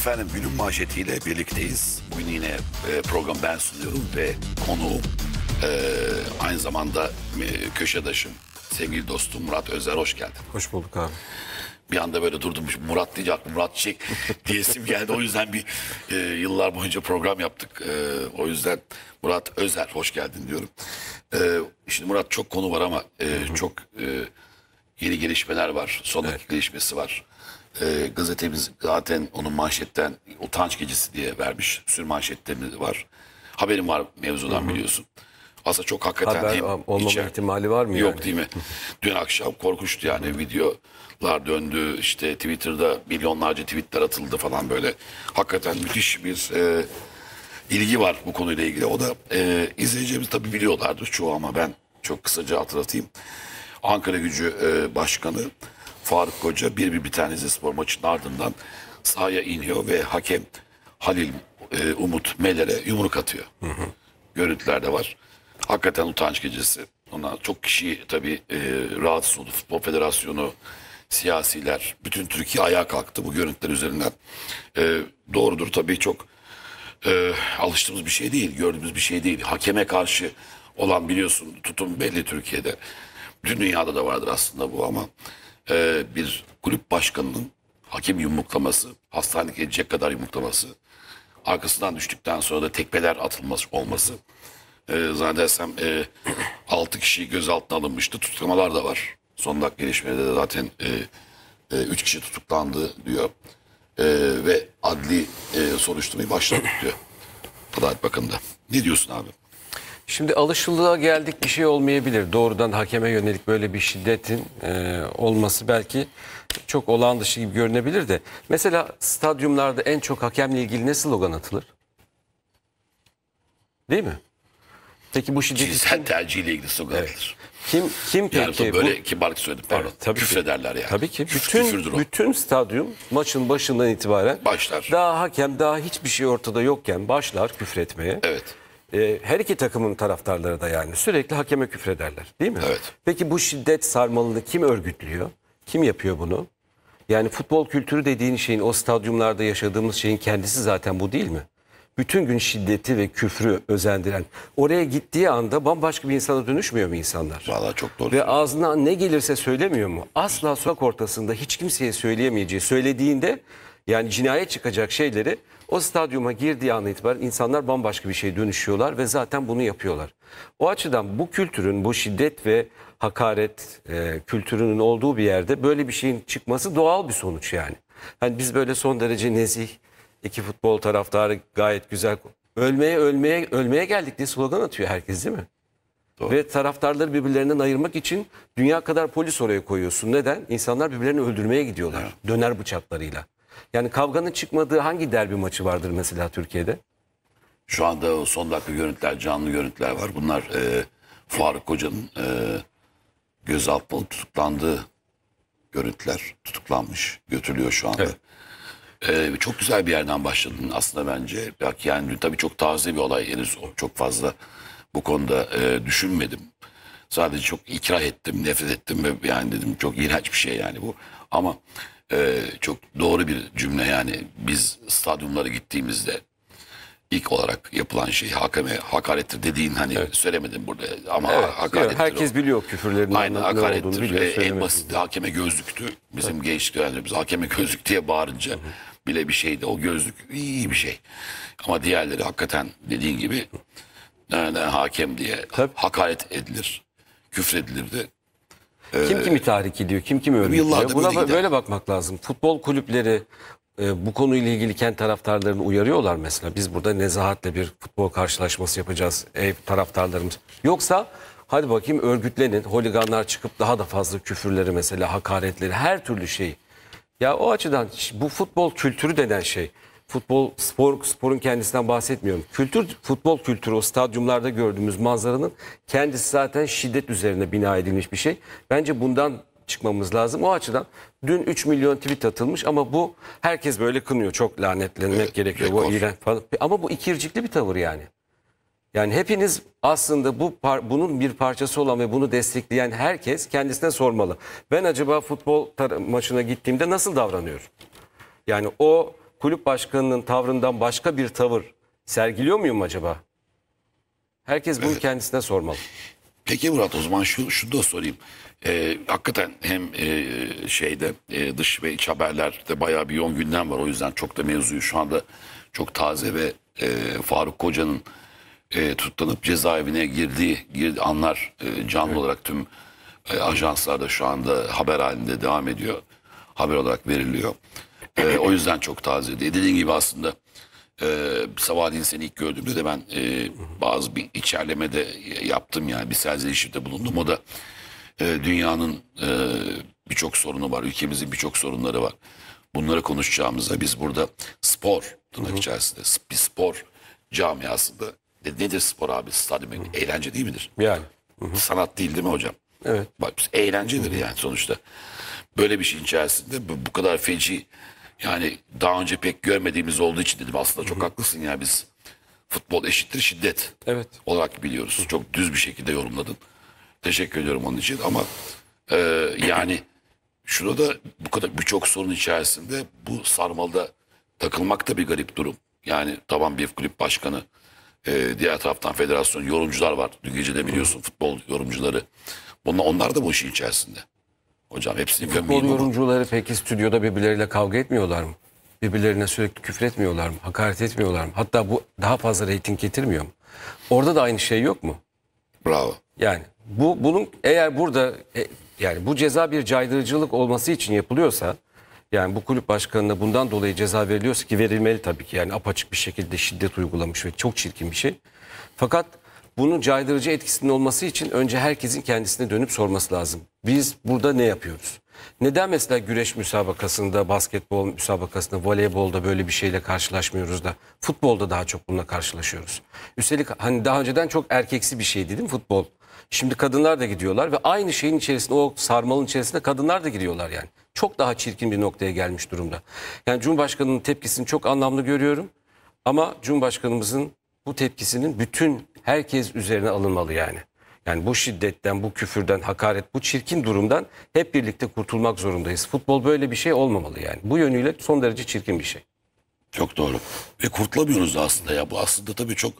Efendim günün manşetiyle birlikteyiz. Bugün yine program ben sunuyorum ve konuğum aynı zamanda köşedaşım, sevgili dostum Murat Özer. Hoş geldin. Hoş bulduk abi. Bir anda böyle durdum, Murat deyince aklıma Murat Çiçek diyesim geldi. O yüzden bir yıllar boyunca program yaptık. O yüzden Murat Özer hoş geldin diyorum. Şimdi Murat çok konu var ama çok yeni gelişmeler var. Son dakika gelişmesi var. Gazetemiz zaten onun manşetten utanç gecesi diye vermiş. Sürü manşetlerimiz var. Haberim var mevzudan biliyorsun. Aslında çok hakikaten haber olmama ihtimali var mı? Yok yani? Değil mi? Dün akşam korkunçtu yani, videolar döndü. İşte Twitter'da milyonlarca tweetler atıldı falan böyle. Hakikaten müthiş bir ilgi var bu konuyla ilgili. O da izleyicilerimiz tabii biliyorlardır çoğu ama ben çok kısaca hatırlatayım. Ankara-Gücü Başkanı Faruk Koca bir biten Rizespor maçının ardından sahaya iniyor ve hakem Halil Umut Meler'e yumruk atıyor. Görüntüler de var. Hakikaten utanç gecesi. Ona çok kişi tabii rahatsız oldu. Futbol Federasyonu, siyasiler, bütün Türkiye ayağa kalktı bu görüntüler üzerinden. Doğrudur tabii, çok alıştığımız bir şey değil, gördüğümüz bir şey değil. Hakeme karşı olan biliyorsun tutum belli Türkiye'de. Bütün dünyada da vardır aslında bu ama bir kulüp başkanının hakem yumruklaması, hastaneye gidecek kadar yumruklaması, arkasından düştükten sonra da tekmeler atılması olması. Zannedersem 6 kişi gözaltına alınmıştı. Tutuklamalar da var. Son dakika gelişmeleri de zaten 3 kişi tutuklandı diyor. Ve adli soruşturmayı başladık diyor Adalet Bakanı'nda. Ne diyorsun abi? Şimdi alışıldığa geldik, bir şey olmayabilir. Doğrudan hakeme yönelik böyle bir şiddetin olması belki çok olağan dışı gibi görünebilir de. Mesela stadyumlarda en çok hakemle ilgili ne slogan atılır? Değil mi? Peki bu şiddeti Cinsel tercihiyle ilgili slogan atılır. Kim peki? Yani böyle kibarlık söyledim. Pardon. Evet, tabii küfrederler yani. Tabii ki. Küfürdür o. Bütün stadyum maçın başından itibaren Başlar. daha hakem, daha hiçbir şey ortada yokken başlar küfretmeye. Evet. Her iki takımın taraftarları da yani sürekli hakeme küfrederler, değil mi? Evet. Peki bu şiddet sarmalını kim örgütlüyor? Kim yapıyor bunu? Yani futbol kültürü dediğin şeyin, o stadyumlarda yaşadığımız şeyin kendisi zaten bu değil mi? Bütün gün şiddeti ve küfrü özendiren, oraya gittiği anda bambaşka bir insana dönüşmüyor mu insanlar? Vallahi çok doğru. Ve ağzına ne gelirse söylemiyor mu? Asla sokak ortasında hiç kimseye söyleyemeyeceği, söylediğinde yani cinayet çıkacak şeyleri o stadyuma girdiği an itibaren insanlar bambaşka bir şeye dönüşüyorlar ve zaten bunu yapıyorlar. O açıdan bu kültürün, bu şiddet ve hakaret kültürünün olduğu bir yerde böyle bir şeyin çıkması doğal bir sonuç yani. Hani biz böyle son derece nezih, iki futbol taraftarı gayet güzel, ölmeye geldik diye slogan atıyor herkes, değil mi? Doğru. Ve taraftarları birbirlerinden ayırmak için dünya kadar polis oraya koyuyorsun. Neden? İnsanlar birbirlerini öldürmeye gidiyorlar. Evet. Döner bıçaklarıyla. Yani kavganın çıkmadığı hangi derbi maçı vardır mesela Türkiye'de? Şu anda o son dakika görüntüler, canlı görüntüler var. Bunlar Faruk Koca'nın gözaltına tutuklandığı görüntüler. Tutuklanmış, götürülüyor şu anda. Evet. Çok güzel bir yerden başladın aslında bence. Bak yani tabii çok taze bir olay. Henüz çok fazla bu konuda düşünmedim. Sadece çok ikrah ettim, nefret ettim ve yani dedim çok iğrenç bir şey yani bu. Ama çok doğru bir cümle yani. Biz stadyumlara gittiğimizde ilk olarak yapılan şey hakeme hakarettir dediğin, hani söylemedim burada ama hakarettir. Herkes o. biliyor küfürlerin Aynen, ne olduğunu hakarettir. biliyor. En basit hakeme gözlüktü. Bizim gençlik öğrencilerimiz hakeme gözlük diye bağırınca bile bir şeydi. O gözlük iyi bir şey. Ama diğerleri hakikaten dediğin gibi hakem diye hakaret edilir. Küfredilirdi. Kim kimi tahrik ediyor, kim kimi örgütlüyor? Buna böyle bakmak lazım. Futbol kulüpleri bu konuyla ilgili kendi taraftarlarını uyarıyorlar mesela. Biz burada nezahatle bir futbol karşılaşması yapacağız taraftarlarımız. Yoksa hadi bakayım örgütlenin, holiganlar çıkıp daha da fazla küfürleri mesela, hakaretleri, her türlü şey. Ya o açıdan bu futbol kültürü denen şey, sporun kendisinden bahsetmiyorum. Futbol kültürü, o stadyumlarda gördüğümüz manzaranın kendisi zaten şiddet üzerine bina edilmiş bir şey. Bence bundan çıkmamız lazım. O açıdan dün 3 milyon tweet atılmış ama bu herkes böyle kınıyor. Çok lanetlenmek gerekiyor. Bu iğrenç falan. Ama bu ikircikli bir tavır yani. Yani hepiniz aslında bunun bir parçası olan ve bunu destekleyen herkes kendisine sormalı. Ben acaba futbol maçına gittiğimde nasıl davranıyorum? Yani o kulüp başkanının tavrından başka bir tavır sergiliyor muyum acaba? Herkes bunu kendisine sormalı. Peki Murat, o zaman şunu da sorayım. Hakikaten hem dış ve iç haberlerde bayağı bir yoğun gündem var. O yüzden çok da mevzuyu şu anda çok taze ve Faruk Koca'nın tutuklanıp cezaevine girdiği anlar canlı olarak tüm ajanslarda şu anda haber halinde devam ediyor. Haber olarak veriliyor. O yüzden çok taze. Dediğin gibi aslında sabahleyin seni ilk gördüğümde de ben bazı bir içerlemede yaptım, yani bir serzenişte bulundum. O da dünyanın birçok sorunu var. Ülkemizin birçok sorunları var. Bunları konuşacağımızda biz burada spor tırnak içerisinde bir spor camiasında nedir spor abi? Stadyum eğlence değil midir? Yani. Sanat değil mi hocam? Evet. Bak eğlencedir yani sonuçta. Böyle bir şeyin içerisinde bu kadar feci, yani daha önce pek görmediğimiz olduğu için dedim aslında çok haklısın ya, biz futbol eşittir şiddet Evet. olarak biliyoruz. Çok düz bir şekilde yorumladın. Teşekkür ediyorum onun için ama yani şurada bu kadar birçok sorun içerisinde bu sarmalda takılmak da bir garip durum. Yani tamam, bir kulüp başkanı, diğer taraftan federasyon, yorumcular var. Dün gece de biliyorsun futbol yorumcuları. Onlar da bu işin içerisinde. Hocam hepsini Futbol gömmeyin ama. yorumcuları peki stüdyoda birbirleriyle kavga etmiyorlar mı? Birbirlerine sürekli küfür etmiyorlar mı? Hakaret etmiyorlar mı? Hatta bu daha fazla reyting getirmiyor mu? Orada da aynı şey yok mu? Bravo. Yani bunun eğer burada yani bu ceza bir caydırıcılık olması için yapılıyorsa, yani bu kulüp başkanına bundan dolayı ceza veriliyorsa, ki verilmeli tabii ki, yani apaçık bir şekilde şiddet uygulamış ve çok çirkin bir şey. Fakat bunun caydırıcı etkisinin olması için önce herkesin kendisine dönüp sorması lazım. Biz burada ne yapıyoruz? Neden mesela güreş müsabakasında, basketbol müsabakasında, voleybolda böyle bir şeyle karşılaşmıyoruz da futbolda daha çok bununla karşılaşıyoruz? Üstelik hani daha önceden çok erkeksi bir şeydi değil mi futbol? Şimdi kadınlar da gidiyorlar ve aynı şeyin içerisinde, o sarmalın içerisinde kadınlar da giriyorlar yani. Çok daha çirkin bir noktaya gelmiş durumda. Yani Cumhurbaşkanı'nın tepkisini çok anlamlı görüyorum. Ama Cumhurbaşkanımızın bu tepkisinin bütün herkes üzerine alınmalı yani. Yani bu şiddetten, bu küfürden, hakaret, bu çirkin durumdan hep birlikte kurtulmak zorundayız. Futbol böyle bir şey olmamalı yani. Bu yönüyle son derece çirkin bir şey. Çok doğru. Ve kurtulamıyoruz da aslında ya. Bu aslında tabii çok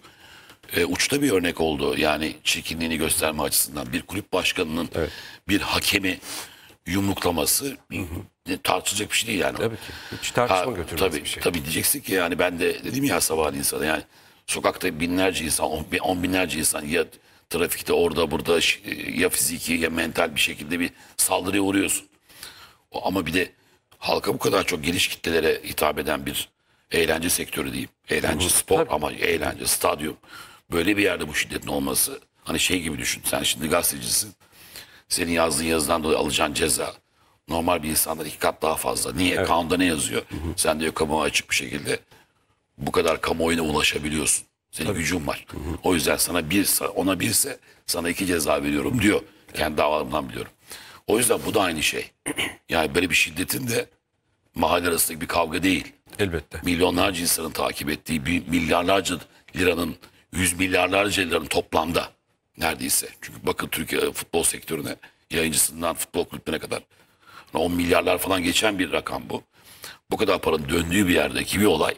uçta bir örnek oldu. Yani çirkinliğini gösterme açısından bir kulüp başkanının bir hakemi yumruklaması tartışılacak bir şey değil yani. Tabii ki. Hiç tartışma götürmez bir şey. Tabii diyeceksin ki yani ben de dedim ya sabahleyin insana, yani sokakta binlerce insan, on binlerce insan ya trafikte orada burada ya fiziki ya mental bir şekilde bir saldırıya uğruyorsun. Ama bir de halka bu kadar çok geniş kitlelere hitap eden bir eğlence sektörü diyeyim. Eğlence, spor Tabii. ama eğlence, stadyum. Böyle bir yerde bu şiddetin olması, hani şey gibi düşün. Sen şimdi gazetecisin. Senin yazdığın yazıdan dolayı alacağın ceza normal bir insandan 2 kat daha fazla. Niye? Evet. Kanunda ne yazıyor? Sen diyor kamuoyu açık bir şekilde bu kadar kamuoyuna ulaşabiliyorsun. Senin gücün var. O yüzden ona birse sana 2 ceza veriyorum diyor. Kendi davalarımdan biliyorum. O yüzden bu da aynı şey. Yani böyle bir şiddetin de mahalle arasındaki bir kavga değil. Elbette. Milyonlarca insanın takip ettiği bir milyarlarca liranın, 100 milyarlarca liranın toplamda neredeyse. Çünkü bakın Türkiye futbol sektörüne, yayıncısından futbol kulüplerine kadar 10 milyarlar falan geçen bir rakam bu. Bu kadar paranın döndüğü bir yerdeki bir olay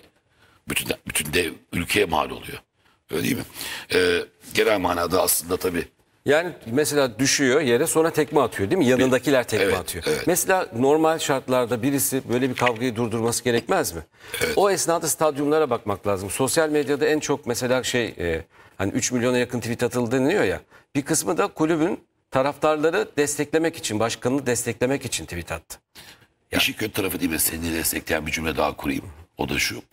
bütün de ülkeye mal oluyor. Öyle değil mi? Genel manada aslında tabii. Yani mesela düşüyor yere, sonra tekme atıyor değil mi? Yanındakiler tekme atıyor. Evet. Mesela normal şartlarda birisi böyle bir kavgayı durdurması gerekmez mi? Evet. O esnada stadyumlara bakmak lazım. Sosyal medyada en çok mesela hani 3 milyona yakın tweet atıldı deniyor ya. Bir kısmı da kulübün taraftarları desteklemek için, başkanını desteklemek için tweet attı. İşin kötü tarafı değil mi? Seni destekleyen bir cümle daha kurayım. O da şu.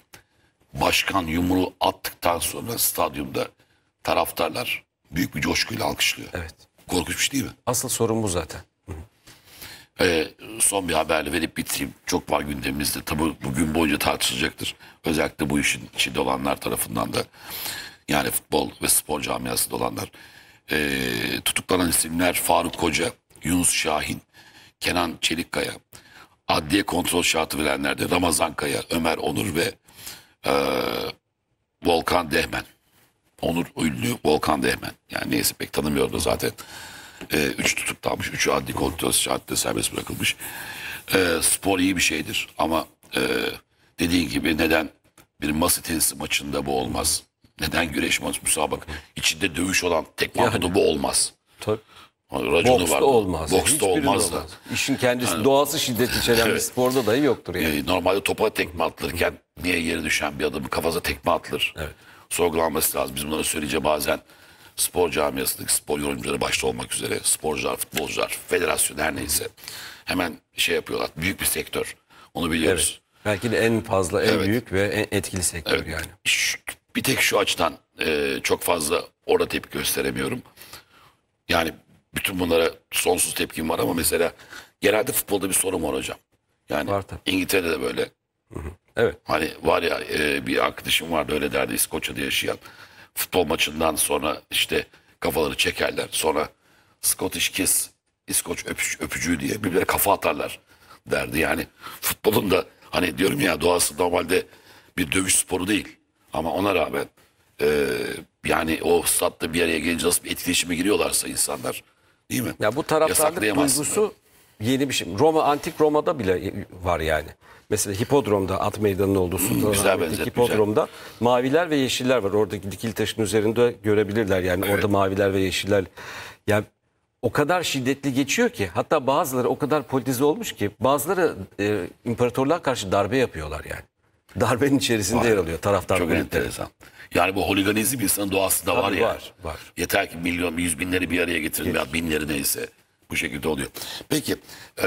Başkan yumruğu attıktan sonra stadyumda taraftarlar büyük bir coşkuyla alkışlıyor. Evet. Korkunç bir şey değil mi? Asıl sorun bu zaten. Son bir haberle verip bitireyim. Çok var gündemimizde. Tabii bugün boyunca tartışılacaktır. Özellikle bu işin içinde olanlar tarafından da. Yani futbol ve spor camiasında olanlar. Tutuklanan isimler Faruk Koca, Yunus Şahin, Kenan Çelikkaya. Adliye kontrol şartı verenler de Ramazan Kaya, Ömer Onur ve Volkan Dehmen. Onur ünlü, Volkan Dehmen. Yani neyse pek tanımıyordu zaten. 3 tutuklanmış, 3'ü adli kontrol şartıyla serbest bırakılmış. Spor iyi bir şeydir ama dediğin gibi neden bir masa tenisi maçında bu olmaz? Neden güreş maçı müsabaka içinde dövüş olan tekvandoda bu olmaz? Tabii. Raconu Boksta var. olmaz. Boksta Hiçbirinde olmaz da. İşin kendisi doğası şiddet içeren bir sporda dahi yoktur yani. Normalde topa tekme atılırken niye yere düşen bir adamın kafasına tekme atılır? Evet. Sorgulanması lazım. Biz bunları söyleyince bazen spor camiasındaki spor yorumcuları başta olmak üzere sporcular, futbolcular, federasyon her neyse hemen şey yapıyorlar. Büyük bir sektör. Onu biliyoruz. Evet. Belki de en fazla, en Evet. büyük ve en etkili sektör yani. Bir tek şu açıdan çok fazla orada tepki gösteremiyorum. Yani bütün bunlara sonsuz tepkim var ama mesela genelde futbolda bir sorun var hocam. Yani Var tabii. İngiltere'de de böyle. Evet. Hani var ya bir arkadaşım vardı öyle derdi İskoçya'da yaşayan. Futbol maçından sonra işte kafaları çekerler. Sonra Scottish Kiss, İskoç öpücüğü diye birbirine kafa atarlar derdi. Yani futbolun da hani diyorum ya doğası normalde bir dövüş sporu değil. Ama ona rağmen yani o statta bir araya gelince nasıl bir etkileşime giriyorlarsa insanlar değil mi? Ya bu taraftarlık Yasaklayamazsın. duygusu yeni bir şey. Antik Roma'da bile var yani. Mesela hipodromda, at meydanının olduğu güzel Sultanahmet'teki benzetme, hipodromda maviler ve yeşiller var. Oradaki dikili taşın üzerinde görebilirler yani orada maviler ve yeşiller. Yani o kadar şiddetli geçiyor ki hatta bazıları o kadar politize olmuş ki bazıları imparatorluğa karşı darbe yapıyorlar yani. Darbenin içerisinde yer alıyor taraftar Çok kulüpleri. enteresan. Yani bu holiganizm insanın doğasında var Tabii ya. var. Yeter ki milyon, yüz binleri bir araya getirin veya binleri neyse. Bu şekilde oluyor. Peki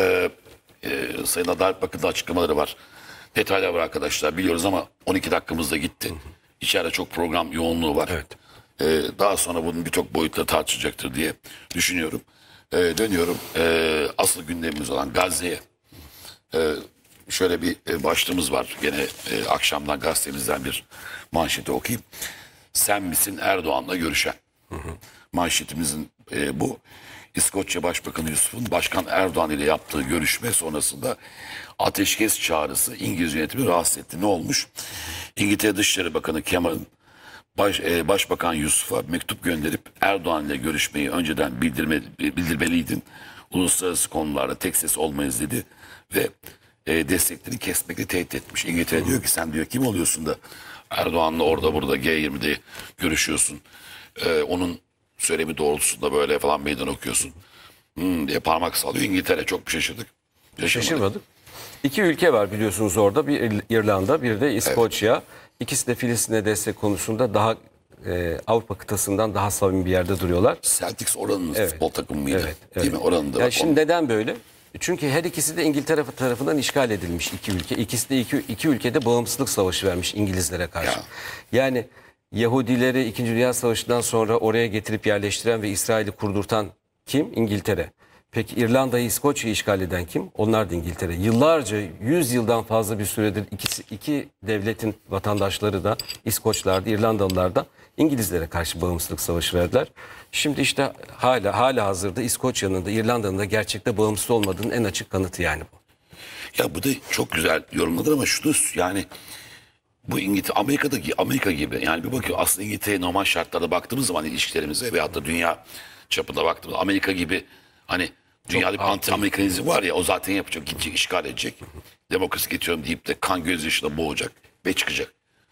Sayın Adalet Bakanı'nın açıklamaları var. Detaylar var arkadaşlar biliyoruz ama 12 dakikamız da gitti. İçeride çok program yoğunluğu var. Evet. Daha sonra bunun birçok boyutları tartışacaktır diye düşünüyorum. Dönüyorum asıl gündemimiz olan Gazze'ye. Şöyle bir başlığımız var. Gene akşamdan gazetemizden bir manşeti okuyayım. Sen misin Erdoğan'la görüşen? Manşetimizin bu. İskoçya Başbakanı Yusuf'un Başkan Erdoğan ile yaptığı görüşme sonrasında ateşkes çağrısı İngiliz yönetimi rahatsız etti. Ne olmuş? İngiltere Dışişleri Bakanı Cameron Başbakan Yusuf'a mektup gönderip Erdoğan ile görüşmeyi önceden bildirmeliydin. Uluslararası konularda tek ses olmayız dedi ve desteklerini kesmekle tehdit etmiş. İngiltere diyor ki sen diyor kim oluyorsun da Erdoğan'la orada burada G20'de görüşüyorsun. Onun söylemi doğrultusunda böyle falan meydan okuyorsun. Diye parmak sallıyor. İngiltere çok şaşırdık. Şaşırmadık. İki ülke var biliyorsunuz orada. Bir İrlanda, bir de İskoçya. Evet. İkisi de Filistin'e destek konusunda daha Avrupa kıtasından daha samimi bir yerde duruyorlar. Celtics oranın futbol takımı mıydı? Evet. Değil mi? Oranın da. Yani şimdi neden böyle? Çünkü her ikisi de İngiltere tarafından işgal edilmiş iki ülke. İkisi de iki ülkede bağımsızlık savaşı vermiş İngilizlere karşı. Yani Yahudileri 2. Dünya Savaşı'ndan sonra oraya getirip yerleştiren ve İsrail'i kurdurtan kim? İngiltere. Peki İrlanda'yı, İskoçya'yı işgal eden kim? Onlar da İngiltere. Yıllarca, 100 yıldan fazla bir süredir iki devletin vatandaşları da İskoçlar da, İrlandalılar da İngilizlere karşı bağımsızlık savaşı verdiler. Şimdi işte hala hazırda İskoçya'nın da İrlanda'nın da gerçekte bağımsız olmadığının en açık kanıtı yani bu. Ya bu da çok güzel yorumladır ama şunu yani bu İngiltere Amerika gibi yani bir bakıyor aslında İngiltere normal şartlarda baktığımız zaman ilişkilerimize veyahut da dünya çapında baktığımız Amerika gibi hani dünyada bir anti-Amerikanizm var ya o zaten yapacak gidecek işgal edecek demokrasi getiriyorum deyip de kan gözyaşına boğacak ve çıkacak.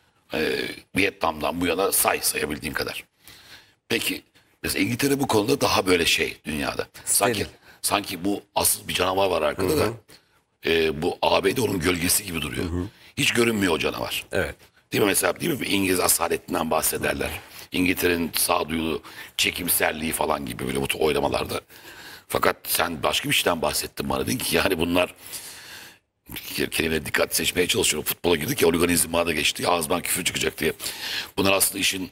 Vietnam'dan bu yana sayabildiğin kadar. Peki mesela İngiltere bu konuda daha böyle dünyada. Sanki bu asıl bir canavar var arkada da bu ABD onun gölgesi gibi duruyor. Hiç görünmüyor o canavar. Evet. Değil mi mesela İngiliz asaletinden bahsederler. İngiltere'nin sağduyulu çekimserliği falan gibi böyle bu oylamalarda. Fakat sen başka bir şeyden bahsettin bana dedin ki yani bunlar kelimeleri dikkat seçmeye çalışıyorum. Futbola girdik ya organizm da geçti. Ağzından küfür çıkacak diye. Bunlar aslında işin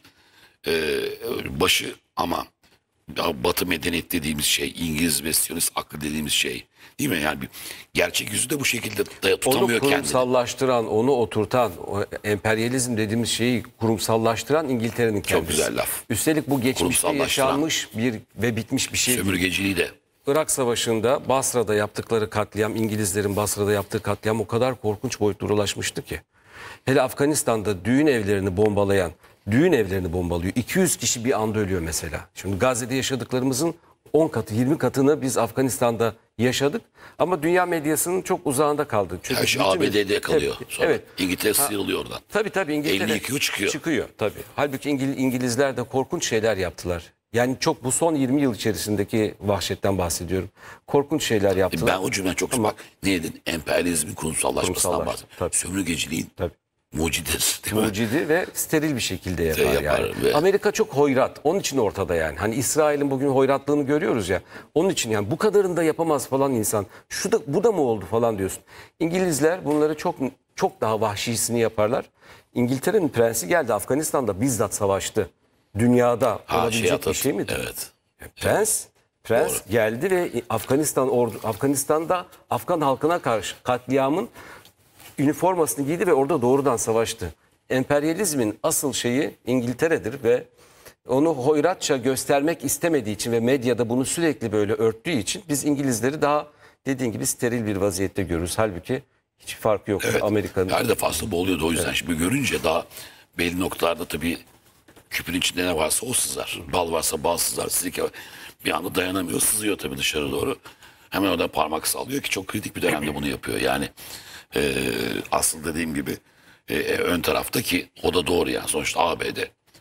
başı ama Batı medeniyet dediğimiz şey, İngiliz ve Siyonist aklı dediğimiz şey. Değil mi? Yani gerçek yüzü de bu şekilde tutamıyor kendini. Onu kurumsallaştıran, onu oturtan, o emperyalizm dediğimiz şeyi kurumsallaştıran İngiltere'nin kendisi. Çok güzel laf. Üstelik bu geçmişte yaşanmış ve bitmiş bir şey. Sömürgeciliği de. Irak Savaşı'nda Basra'da yaptıkları katliam, İngilizlerin Basra'da yaptığı katliam o kadar korkunç boyutlara ulaşmıştı ki. Hele Afganistan'da düğün evlerini bombalıyor. 200 kişi bir anda ölüyor mesela. Şimdi Gazze'de yaşadıklarımızın 10 katı 20 katını biz Afganistan'da yaşadık. Ama dünya medyasının çok uzağında kaldı. Çünkü Her şey ABD'de kalıyor. Sonra evet. İngiltere sıyrılıyor oradan. Tabii İngiltere 52 çıkıyor. Çıkıyor tabii. Halbuki İngilizler de korkunç şeyler yaptılar. Yani çok bu son 20 yıl içerisindeki vahşetten bahsediyorum. Korkunç şeyler yaptılar. Ben o cümle çok bak ne dedin? Emperyalizmin kurumsallaşmasından bahsediyorum. Sömürgeciliğin mucididir. Mucidi ve steril bir şekilde yapar yani. Ve... Amerika çok hoyrat. Onun için ortada yani. Hani İsrail'in bugün hoyratlığını görüyoruz ya. Onun için yani bu kadarını da yapamaz falan insan. Bu da mı oldu falan diyorsun. İngilizler bunları çok daha vahşisini yaparlar. İngiltere'nin prensi geldi Afganistan'da bizzat savaştı. Dünyada olabilecek bir şey midir? Evet. Prens Doğru. geldi ve Afganistan'da Afgan halkına karşı katliamın üniformasını giydi ve orada doğrudan savaştı. Emperyalizmin asıl şeyi İngiltere'dir ve onu hoyratça göstermek istemediği için ve medyada bunu sürekli böyle örttüğü için biz İngilizleri daha dediğin gibi steril bir vaziyette görürüz. Halbuki hiç farkı yok Amerika'nın. Her defasında boğuluyordu o yüzden. Şimdi görünce daha belli noktalarda tabii küpün içinde ne varsa o sızar. Bal varsa bal sızar. Sirke bir anda dayanamıyor. Sızıyor tabii dışarı doğru. Hemen oradan parmak sallıyor ki çok kritik bir dönemde bunu yapıyor. Yani aslında dediğim gibi ön taraftaki o da doğru yani. Sonuçta ABD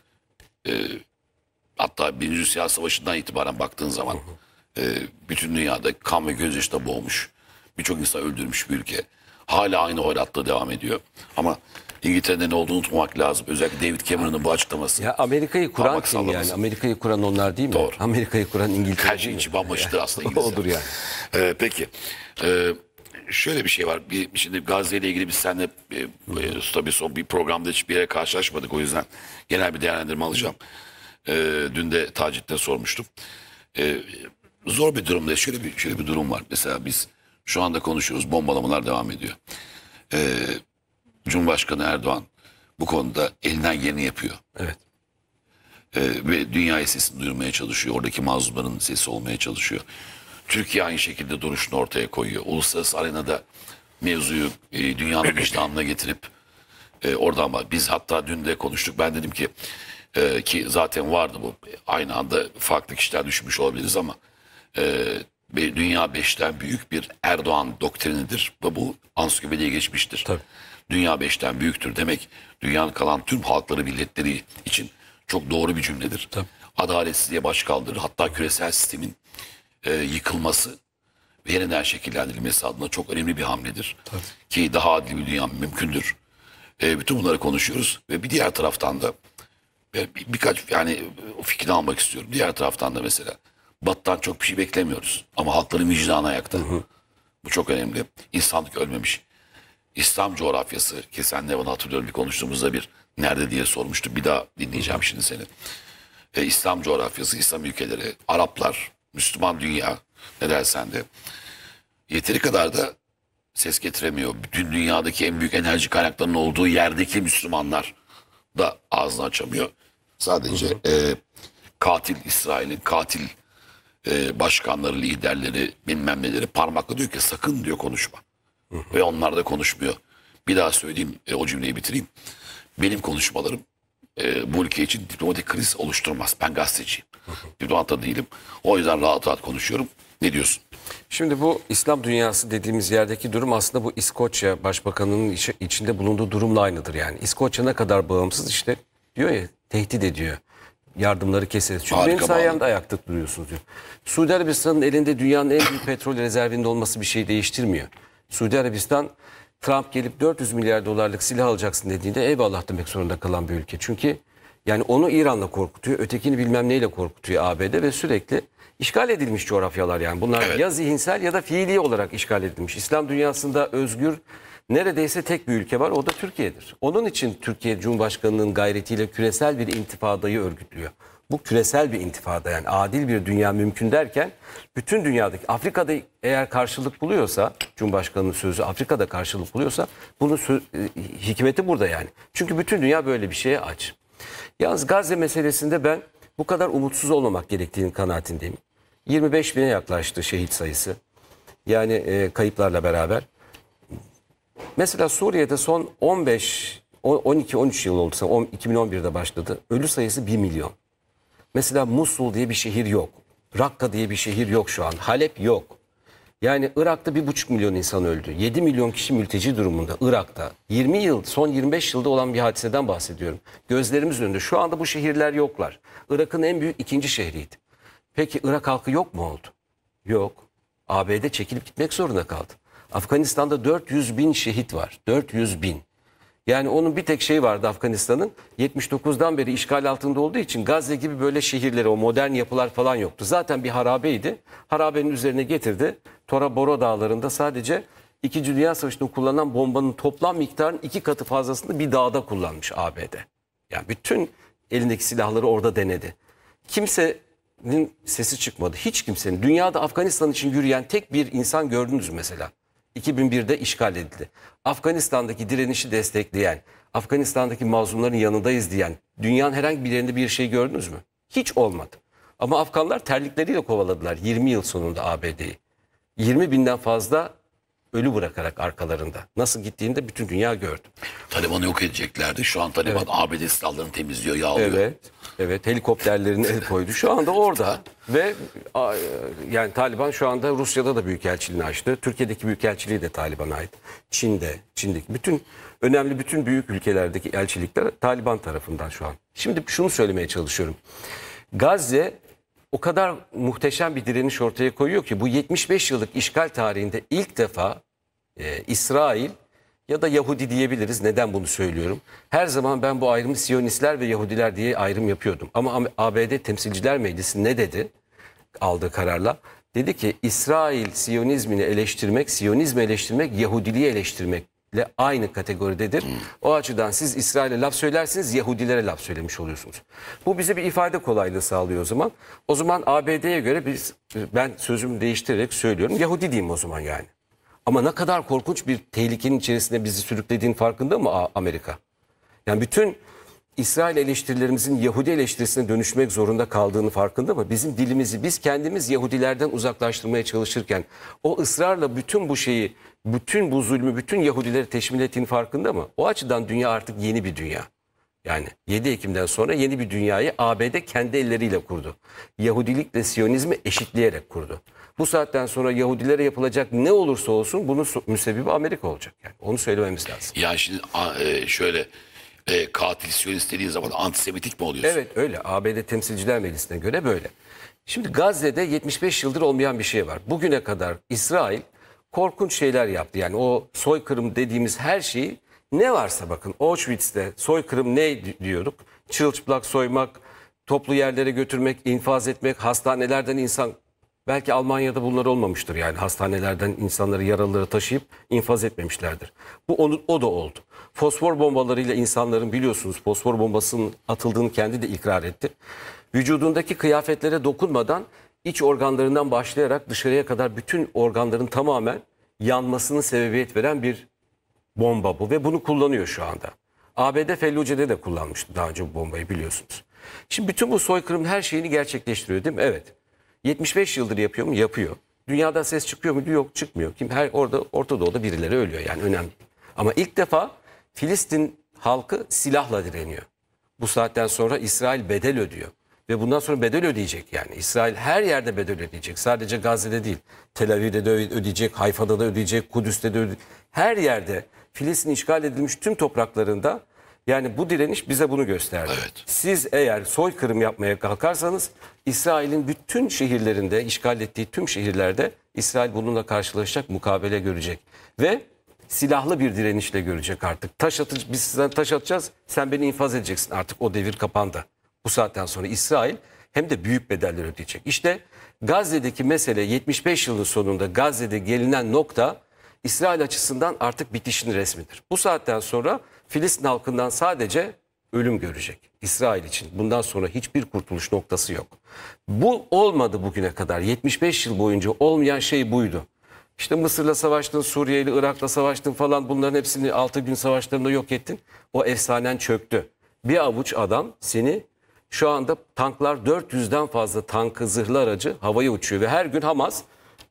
hatta Birinci Dünya Savaşı'ndan itibaren baktığın zaman bütün dünyada kan ve gözyaşına boğmuş. Birçok insan öldürmüş bir ülke. Hala aynı hoyratlığı devam ediyor. Ama İngiltere'de ne olduğunu unutmamak lazım. Özellikle David Cameron'ın bu açıklaması. Ya Amerika'yı kuran kim yani? Amerika'yı kuran onlar değil mi? Doğru. Amerika'yı kuran İngiltere. Her şeyin içi bambaşıdır aslında İngilizler. Odur yani. Peki. Şöyle bir şey var. Şimdi Gazze ile ilgili biz seninle tabii son bir programda hiçbir yere karşılaşmadık. O yüzden genel bir değerlendirme alacağım. Dün de Tacit'te sormuştum. Zor bir durumda. Şöyle bir durum var. Mesela biz şu anda konuşuyoruz. Bombalamalar devam ediyor. Cumhurbaşkanı Erdoğan bu konuda elinden geleni yapıyor. Evet. Ve dünyaya sesini duyurmaya çalışıyor. Oradaki mazlumların sesi olmaya çalışıyor. Türkiye aynı şekilde duruşunu ortaya koyuyor. Uluslararası arenada mevzuyu dünyanın vicdanına getirip oradan var. Biz hatta dün de konuştuk. Ben dedim ki zaten vardı bu. Aynı anda farklı kişiler düşünmüş olabiliriz ama dünya 5'ten büyük bir Erdoğan doktrinidir. Ve bu ansiklopediye geçmiştir. Tabii. Dünya 5'ten büyüktür demek dünyanın kalan tüm halkları, milletleri için çok doğru bir cümledir. Tabii. Adaletsizliğe baş kaldırır. Hatta küresel sistemin yıkılması ve yeniden şekillendirilmesi adına çok önemli bir hamledir. Tabii. Ki daha adil bir dünya mümkündür. Bütün bunları konuşuyoruz ve bir diğer taraftan da birkaç yani fikrini almak istiyorum. Diğer taraftan da mesela Batı'dan çok bir şey beklemiyoruz. Ama halkların vicdanı ayakta. Bu çok önemli. İnsanlık ölmemiş. İslam coğrafyası ki sen ne bana hatırlıyorum bir konuştuğumuzda bir nerede diye sormuştum. Bir daha dinleyeceğim şimdi seni. İslam coğrafyası, İslam ülkeleri, Araplar, Müslüman dünya ne dersen de yeteri kadar da ses getiremiyor. Bütün dünyadaki en büyük enerji kaynaklarının olduğu yerdeki Müslümanlar da ağzını açamıyor. Sadece katil İsrail'in katil başkanları, liderleri bilmem neleri parmakla diyor ki sakın diyor konuşma. Ve onlar da konuşmuyor. Bir daha söyleyeyim o cümleyi bitireyim. Benim konuşmalarım bu ülke için diplomatik kriz oluşturmaz. Ben gazeteciyim. Diplomat da değilim. O yüzden rahat rahat konuşuyorum. Ne diyorsun? Şimdi bu İslam dünyası dediğimiz yerdeki durum aslında bu İskoçya Başbakanı'nın içinde bulunduğu durumla aynıdır yani. İskoçya ne kadar bağımsız işte diyor ya tehdit ediyor. Yardımları keseriz. Çünkü Harika benim sayemde ayakta duruyorsunuz diyor. Suudi Arabistan'ın elinde dünyanın en büyük petrol rezervinde olması bir şey değiştirmiyor. Suudi Arabistan Trump gelip 400 milyar dolarlık silah alacaksın dediğinde eyvallah demek zorunda kalan bir ülke. Çünkü yani onu İran'la korkutuyor, ötekini bilmem neyle korkutuyor ABD ve sürekli işgal edilmiş coğrafyalar yani. Bunlar ya zihinsel ya da fiili olarak işgal edilmiş. İslam dünyasında özgür neredeyse tek bir ülke var, o da Türkiye'dir. Onun için Türkiye Cumhurbaşkanı'nın gayretiyle küresel bir intifadayı örgütlüyor. Bu küresel bir intifada yani adil bir dünya mümkün derken bütün dünyadaki Afrika'da eğer karşılık buluyorsa Cumhurbaşkanı'nın sözü Afrika'da karşılık buluyorsa bunun hikmeti burada yani. Çünkü bütün dünya böyle bir şeye aç. Yalnız Gazze meselesinde ben bu kadar umutsuz olmamak gerektiğinin kanaatindeyim. 25 bine yaklaştı şehit sayısı. Yani kayıplarla beraber. Mesela Suriye'de son 12-13 yıl oldu. 2011'de başladı. Ölü sayısı 1 milyon. Mesela Musul diye bir şehir yok. Rakka diye bir şehir yok şu an. Halep yok. Yani Irak'ta 1,5 milyon insan öldü. 7 milyon kişi mülteci durumunda Irak'ta. 20 yıl, son 25 yılda olan bir hadiseden bahsediyorum. Gözlerimiz önünde. Şu anda bu şehirler yoklar. Irak'ın en büyük ikinci şehriydi. Peki Irak halkı yok mu oldu? Yok. ABD çekilip gitmek zorunda kaldı. Afganistan'da 400 bin şehit var. 400 bin. Yani onun bir tek şeyi vardı Afganistan'ın. 79'dan beri işgal altında olduğu için Gazze gibi böyle şehirleri, o modern yapılar falan yoktu. Zaten bir harabeydi. Harabenin üzerine getirdi. Tora Bora dağlarında sadece 2. Dünya Savaşı'nda kullanılan bombanın toplam miktarının 2 katı fazlasını bir dağda kullanmış ABD. Yani bütün elindeki silahları orada denedi. Kimsenin sesi çıkmadı. Hiç kimsenin. Dünyada Afganistan için yürüyen tek bir insan gördünüz mesela. 2001'de işgal edildi. Afganistan'daki direnişi destekleyen, Afganistan'daki mazlumların yanındayız diyen, dünyanın herhangi bir yerinde bir şey gördünüz mü? Hiç olmadı. Ama Afganlar terlikleriyle kovaladılar 20 yıl sonunda ABD'yi. 20 binden fazla ölü bırakarak arkalarında. Nasıl gittiğini de bütün dünya gördü. Taliban'ı yok edeceklerdi. Şu an Taliban ABD silahlarını temizliyor, yağlıyor. Evet. Evet, helikopterlerini el koydu. Şu anda orada ve yani Taliban şu anda Rusya'da da büyükelçiliğini açtı. Türkiye'deki büyükelçiliği de Taliban'a ait. Çin'deki bütün büyük ülkelerdeki elçilikler Taliban tarafından şu an. Şimdi şunu söylemeye çalışıyorum. Gazze o kadar muhteşem bir direniş ortaya koyuyor ki bu 75 yıllık işgal tarihinde ilk defa İsrail ya da Yahudi diyebiliriz. Neden bunu söylüyorum? Her zaman ben bu ayrımı Siyonistler ve Yahudiler diye ayrım yapıyordum. Ama ABD Temsilciler Meclisi ne dedi? Aldığı kararla. Dedi ki İsrail Siyonizmini eleştirmek, Siyonizmi eleştirmek, Yahudiliği eleştirmekle aynı kategoridedir. O açıdan siz İsrail'e laf söylersiniz, Yahudilere laf söylemiş oluyorsunuz. Bu bize bir ifade kolaylığı sağlıyor o zaman. O zaman ABD'ye göre ben sözümü değiştirerek söylüyorum. Yahudi diyeyim o zaman yani. Ama ne kadar korkunç bir tehlikenin içerisinde bizi sürüklediğinin farkında mı Amerika? Yani bütün İsrail eleştirilerimizin Yahudi eleştirisine dönüşmek zorunda kaldığını farkında mı? Bizim dilimizi biz kendimiz Yahudilerden uzaklaştırmaya çalışırken o ısrarla bütün bu şeyi, bütün bu zulmü, bütün Yahudileri teşmil ettiğini farkında mı? O açıdan dünya artık yeni bir dünya. Yani 7 Ekim'den sonra yeni bir dünyayı ABD kendi elleriyle kurdu. Yahudilikle Siyonizmi eşitleyerek kurdu. Bu saatten sonra Yahudilere yapılacak ne olursa olsun bunun müsebbibi Amerika olacak. Yani onu söylememiz lazım. Ya şimdi şöyle katil Siyonist dediğin zaman antisemitik mi oluyorsun? Evet öyle. ABD Temsilciler Meclisi'ne göre böyle. Şimdi Gazze'de 75 yıldır olmayan bir şey var. Bugüne kadar İsrail korkunç şeyler yaptı. Yani o soykırım dediğimiz her şeyi ne varsa bakın Auschwitz'te soykırım ne diyorduk? Çırılçıplak soymak, toplu yerlere götürmek, infaz etmek, hastanelerden insan... Belki Almanya'da bunlar olmamıştır yani hastanelerden insanları, yaralıları taşıyıp infaz etmemişlerdir. O da oldu. Fosfor bombalarıyla insanların biliyorsunuz fosfor bombasının atıldığını kendi de ikrar etti. Vücudundaki kıyafetlere dokunmadan iç organlarından başlayarak dışarıya kadar bütün organların tamamen yanmasını sebebiyet veren bir bomba bu ve bunu kullanıyor şu anda. ABD Felluce'de de kullanmıştı daha önce bu bombayı biliyorsunuz. Şimdi bütün bu soykırım her şeyini gerçekleştiriyor değil mi? Evet. 75 yıldır yapıyor mu? Yapıyor. Dünyada ses çıkıyor mu? Yok, çıkmıyor. Orta Doğu'da birileri ölüyor yani önemli. Ama ilk defa Filistin halkı silahla direniyor. Bu saatten sonra İsrail bedel ödüyor. Ve bundan sonra bedel ödeyecek yani. İsrail her yerde bedel ödeyecek. Sadece Gazze'de değil. Tel Aviv'de de ödeyecek, Hayfa'da da ödeyecek, Kudüs'te de ödeyecek. Her yerde Filistin işgal edilmiş tüm topraklarında yani bu direniş bize bunu gösterdi. Evet. Siz eğer soykırım yapmaya kalkarsanız İsrail'in bütün şehirlerinde, işgal ettiği tüm şehirlerde İsrail bununla karşılaşacak, mukabele görecek. Ve silahlı bir direnişle görecek artık. Biz sizden taş atacağız, sen beni infaz edeceksin. Artık o devir kapandı. Bu saatten sonra İsrail hem de büyük bedeller ödeyecek. İşte Gazze'deki mesele 75 yılın sonunda Gazze'de gelinen nokta İsrail açısından artık bitişin resmidir. Bu saatten sonra Filistin halkından sadece ölüm görecek. İsrail için bundan sonra hiçbir kurtuluş noktası yok. Bu olmadı bugüne kadar. 75 yıl boyunca olmayan şey buydu. İşte Mısır'la savaştın, Suriye'yle, Irak'la savaştın falan bunların hepsini 6 gün savaşlarında yok ettin. O efsanen çöktü. Bir avuç adam seni şu anda tanklar 400'den fazla tankı, zırhlı aracı havaya uçuyor ve her gün Hamas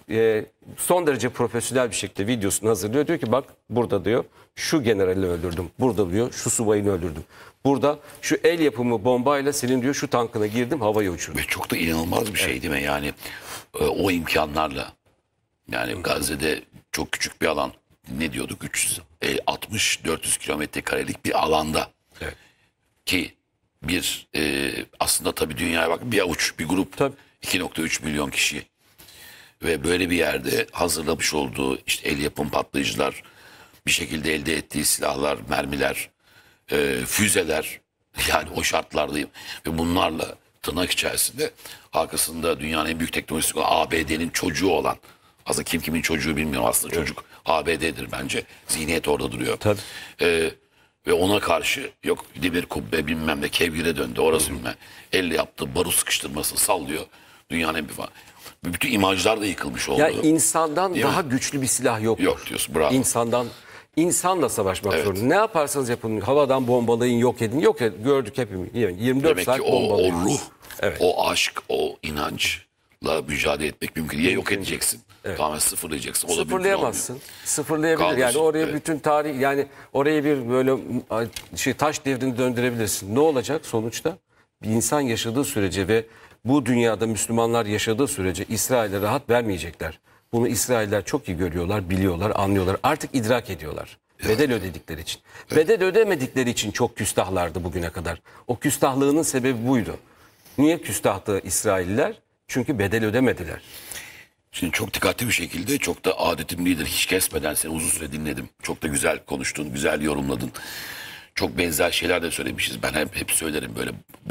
son derece profesyonel bir şekilde videosunu hazırlıyor. Diyor ki bak burada diyor şu generali öldürdüm. Burada diyor şu subayını öldürdüm. Burada şu el yapımı bombayla senin diyor şu tankına girdim havaya uçurdum. Ve çok da inanılmaz bir şey değil mi? Yani o imkanlarla, yani Gazze'de çok küçük bir alan, ne diyorduk, 360-400 kilometre karelik bir alanda, Evet. ki bir aslında tabii dünyaya bak, bir avuç, bir grup, Tabii. 2,3 milyon kişi ve böyle bir yerde hazırlamış olduğu işte el yapım patlayıcılar, bir şekilde elde ettiği silahlar, mermiler, füzeler, yani o şartlardayım ve bunlarla tırnak içerisinde arkasında dünyanın en büyük teknolojisi olan ABD'nin çocuğu olan, aslında kim kimin çocuğu bilmiyorum, aslında çocuk ABD'dir bence, zihniyet orada duruyor. Tabii. Ve ona karşı yok demir kubbe bilmem ne kevgire döndü orası bilmem, elle yaptığı barut sıkıştırması sallıyor dünyanın en büyük, bütün imajlar da yıkılmış oldu. Ya insandan Değil daha mi? güçlü bir silah yok. Yok diyorsun, bravo. İnsanla savaşmak Evet. zorunda. Ne yaparsanız yapın, havadan bombalayın, yok edin. Yok edin. Gördük hepimiz. Yani 24 Demek saat ki o bombalayın. ruh, Evet. o aşk, o inançla mücadele etmek mümkün. Ya yok edeceksin, tamamen sıfırlayacaksın. O da mümkün olmuyor. Sıfırlayamazsın. Sıfırlayabilir. Yani Kaldırsın, oraya evet. bütün tarih, yani oraya bir böyle taş devrini döndürebilirsin. Ne olacak sonuçta? Bir insan yaşadığı sürece ve bu dünyada Müslümanlar yaşadığı sürece İsrail'e rahat vermeyecekler. Bunu İsrailler çok iyi görüyorlar, biliyorlar, anlıyorlar. Artık idrak ediyorlar. Bedel ödedikleri için. Bedel ödemedikleri için çok küstahlardı bugüne kadar. O küstahlığının sebebi buydu. Niye küstahtı İsrailler? Çünkü bedel ödemediler. Şimdi çok dikkatli bir şekilde, çok da adetimlidir, hiç kesmeden seni uzun süre dinledim. Çok da güzel konuştun, güzel yorumladın. Çok benzer şeyler de söylemişiz. Ben hep söylerim böyle,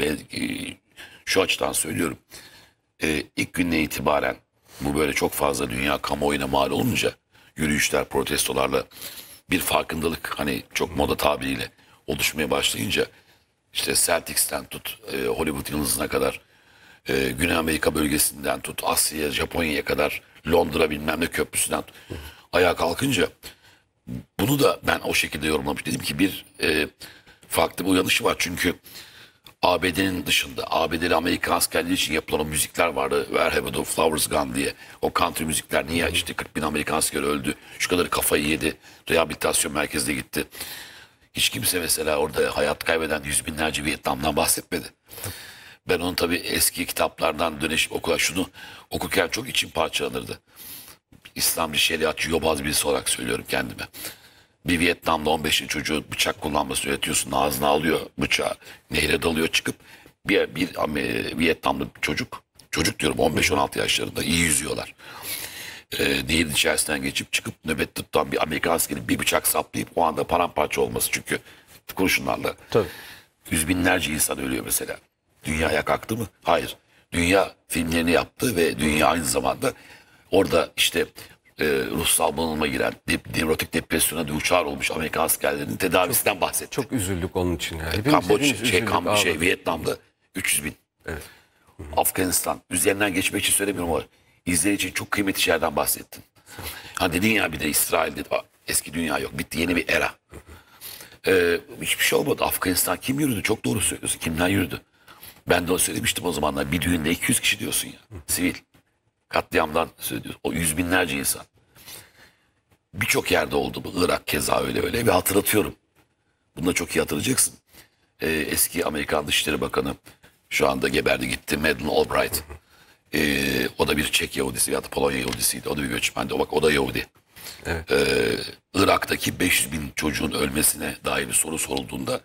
şu açıdan söylüyorum. İlk günden itibaren bu böyle çok fazla dünya kamuoyuna mal olunca, yürüyüşler, protestolarla bir farkındalık, hani çok moda tabiriyle oluşmaya başlayınca, işte Celtics'ten tut Hollywood yıldızına kadar, Güney Amerika bölgesinden tut Asya'ya, Japonya'ya kadar, Londra bilmem ne köprüsünden tut, ayağa kalkınca bunu da ben o şekilde yorumlamış. Dedim ki bir farklı bir uyanışı var. Çünkü ABD'nin dışında, ABD'li Amerikan askerleri için yapılan o müzikler vardı. Where have the flowers gone diye. O country müzikler, niye işte 40 bin Amerikan askeri öldü, şu kadarı kafayı yedi, rehabilitasyon merkezine gitti. Hiç kimse mesela orada hayat kaybeden yüz binlerce Vietnam'dan bahsetmedi. Ben onu tabii eski kitaplardan dönüş okula şunu okurken çok içim parçalanırdı. İslamcı şeriatçı yobaz birisi olarak söylüyorum kendime. Bir Vietnam'da 15'in çocuğu bıçak kullanmasını öğretiyorsun. Ağzına alıyor bıçağı. Nehre dalıyor çıkıp. Bir Vietnamlı çocuk diyorum 15-16 yaşlarında, iyi yüzüyorlar. Nehirin içerisinden geçip çıkıp nöbet tutan bir Amerikan askeri bir bıçak saplayıp o anda paramparça olması. Çünkü kurşunlarla. Tabii. Yüz binlerce insan ölüyor mesela. Dünyaya kalktı mı? Hayır. Dünya filmlerini yaptı ve dünya aynı zamanda orada işte ruhsal bunalıma giren, nevrotik depresyona duçar olmuş Amerikan askerlerinin tedavisinden bahsetti. Çok üzüldük onun için. Yani. Hepimiz üzüldük, ağladık. Vietnam'da 300 bin. Evet. Afganistan. Üzerinden geçmek için söylemiyorum ama izleyici için çok kıymetli şeylerden bahsettin. Ha dedin ya, bir de İsrail dedi. Eski dünya yok. Bitti, yeni bir era. Hiçbir şey olmadı. Afganistan kim yürüdü? Çok doğru söylüyorsun. Kimler yürüdü? Ben de o söylemiştim o zamanlar. Bir düğünde 200 kişi diyorsun ya. Sivil. Katliamdan söylüyorsun. O yüz binlerce insan. Birçok yerde oldu bu. Irak keza öyle ve hatırlatıyorum. Bunu da çok iyi hatırlayacaksın. Eski Amerikan Dışişleri Bakanı, şu anda geberdi gitti, Madeleine Albright. O da bir Çek Yahudisi ya da Polonya Yahudisiydi. O da bir göçmendi. O da Yahudi. Evet. Irak'taki 500 bin çocuğun ölmesine dair bir soru sorulduğunda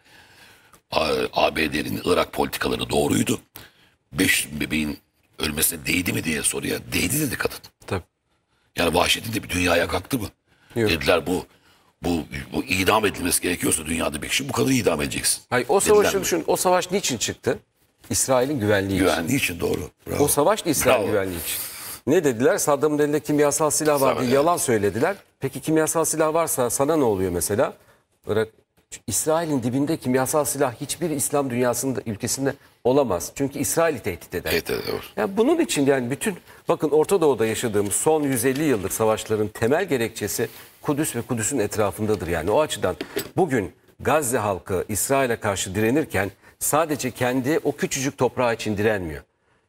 ABD'nin Irak politikaları doğruydu. 500 bin bebeğin ölmesine değdi mi diye soruya, değdi dedi kadın. Tabii. Yani vahşetin de bir dünyaya kalktı mı? Yok. Dediler bu idam edilmesi gerekiyorsa dünyada bir kişi bu kadar idam edeceksin. Hayır, o savaşı düşün. O savaş niçin çıktı? İsrail'in güvenliği için. Güvenliği için, doğru. Bravo. O savaş da İsrail Bravo. güvenliği için. Ne dediler? Saddam'ın elinde kimyasal silah var diye Evet. yalan söylediler. Peki kimyasal silah varsa sana ne oluyor mesela? Irak, İsrail'in dibinde kimyasal silah hiçbir İslam dünyasında, ülkesinde olamaz. Çünkü İsrail'i tehdit eder. Evet, doğru. Yani bunun için yani bütün, bakın Orta Doğu'da yaşadığımız son 150 yıllık savaşların temel gerekçesi Kudüs ve Kudüs'ün etrafındadır. Yani o açıdan bugün Gazze halkı İsrail'e karşı direnirken sadece kendi o küçücük toprağı için direnmiyor.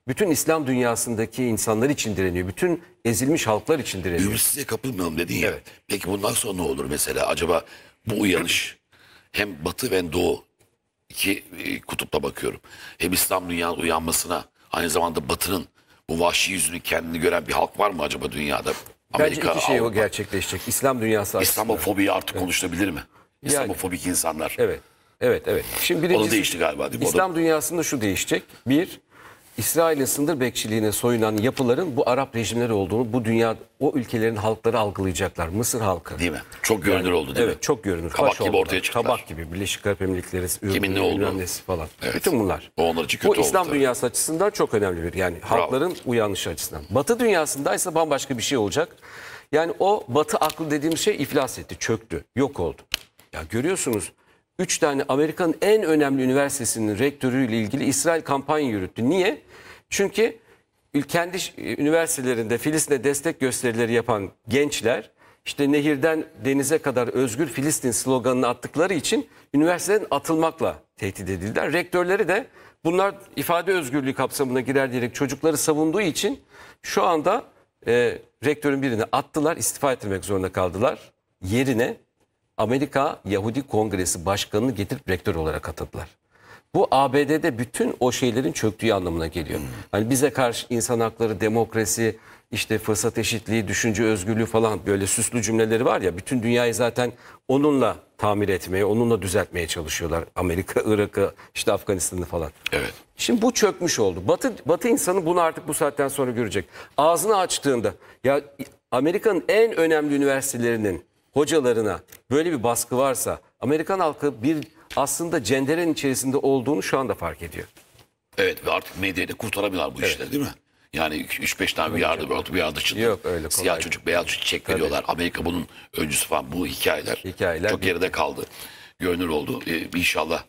Bütün İslam dünyasındaki insanlar için direniyor. Bütün ezilmiş halklar için direniyor. Ümitsizliğe kapılmayalım dedin ya. Evet. Peki bundan sonra ne olur mesela? Acaba bu uyanış hem Batı ve Doğu iki kutupta bakıyorum. Hem İslam dünyanın uyanmasına aynı zamanda Batı'nın bu vahşi yüzünü kendini gören bir halk var mı acaba dünyada? Bence iki şey o gerçekleşecek. İslam dünyası açısından. İslamofobi artık konuşulabilir mi? İslamofobik insanlar. Evet. Evet. Şimdi O da birincisi, değişti galiba değil mi? İslam dünyasında şu değişecek. Bir, İsrail'in sınır bekçiliğine soyunan yapıların bu Arap rejimleri olduğunu bu dünya o ülkelerin halkları algılayacaklar. Mısır halkı. Değil mi? Çok görünür oldu değil mi? Evet, çok görünür. Kabak Faş gibi oldular. ortaya çıktılar. Kabak gibi. Birleşik Arap Emirlikleri, Kimin ne olduğu. falan. Evet. Bütün bunlar. O onlar için kötü Bu oldu İslam tabii. dünyası açısından çok önemli bir. Yani halkların uyanışı açısından. Batı dünyasında ise bambaşka bir şey olacak. Yani o Batı aklı dediğimiz şey iflas etti, çöktü, yok oldu. Ya görüyorsunuz 3 tane Amerika'nın en önemli üniversitesinin rektörüyle ilgili İsrail kampanya yürüttü. Niye? Çünkü kendi üniversitelerinde Filistin'e destek gösterileri yapan gençler işte nehirden denize kadar özgür Filistin sloganını attıkları için üniversiteden atılmakla tehdit edildiler. Rektörleri de bunlar ifade özgürlüğü kapsamına girer diyerek çocukları savunduğu için şu anda rektörün birini attılar, istifa ettirmek zorunda kaldılar. Yerine Amerika Yahudi Kongresi Başkanı'nı getirip rektör olarak atadılar. Bu ABD'de bütün o şeylerin çöktüğü anlamına geliyor. Hani bize karşı insan hakları, demokrasi, işte fırsat eşitliği, düşünce özgürlüğü falan böyle süslü cümleleri var ya, bütün dünyayı zaten onunla tamir etmeye, onunla düzeltmeye çalışıyorlar. Amerika, Irak'ı, işte Afganistan'ı falan. Evet. Şimdi bu çökmüş oldu. Batı insanı bunu artık bu saatten sonra görecek. Ağzını açtığında ya Amerika'nın en önemli üniversitelerinin hocalarına böyle bir baskı varsa Amerikan halkı bir aslında cenderenin içerisinde olduğunu şu anda fark ediyor. Evet ve artık medyayı da kurtaramıyorlar bu işleri değil mi? Yani 3-5 tane bir yardı çıktı. Yok, öyle kolay. Siyah çocuk, beyaz çocuk çek veriyorlar. Amerika bunun öncüsü falan. Bu hikayeler çok geride kaldı. Görünür oldu. İnşallah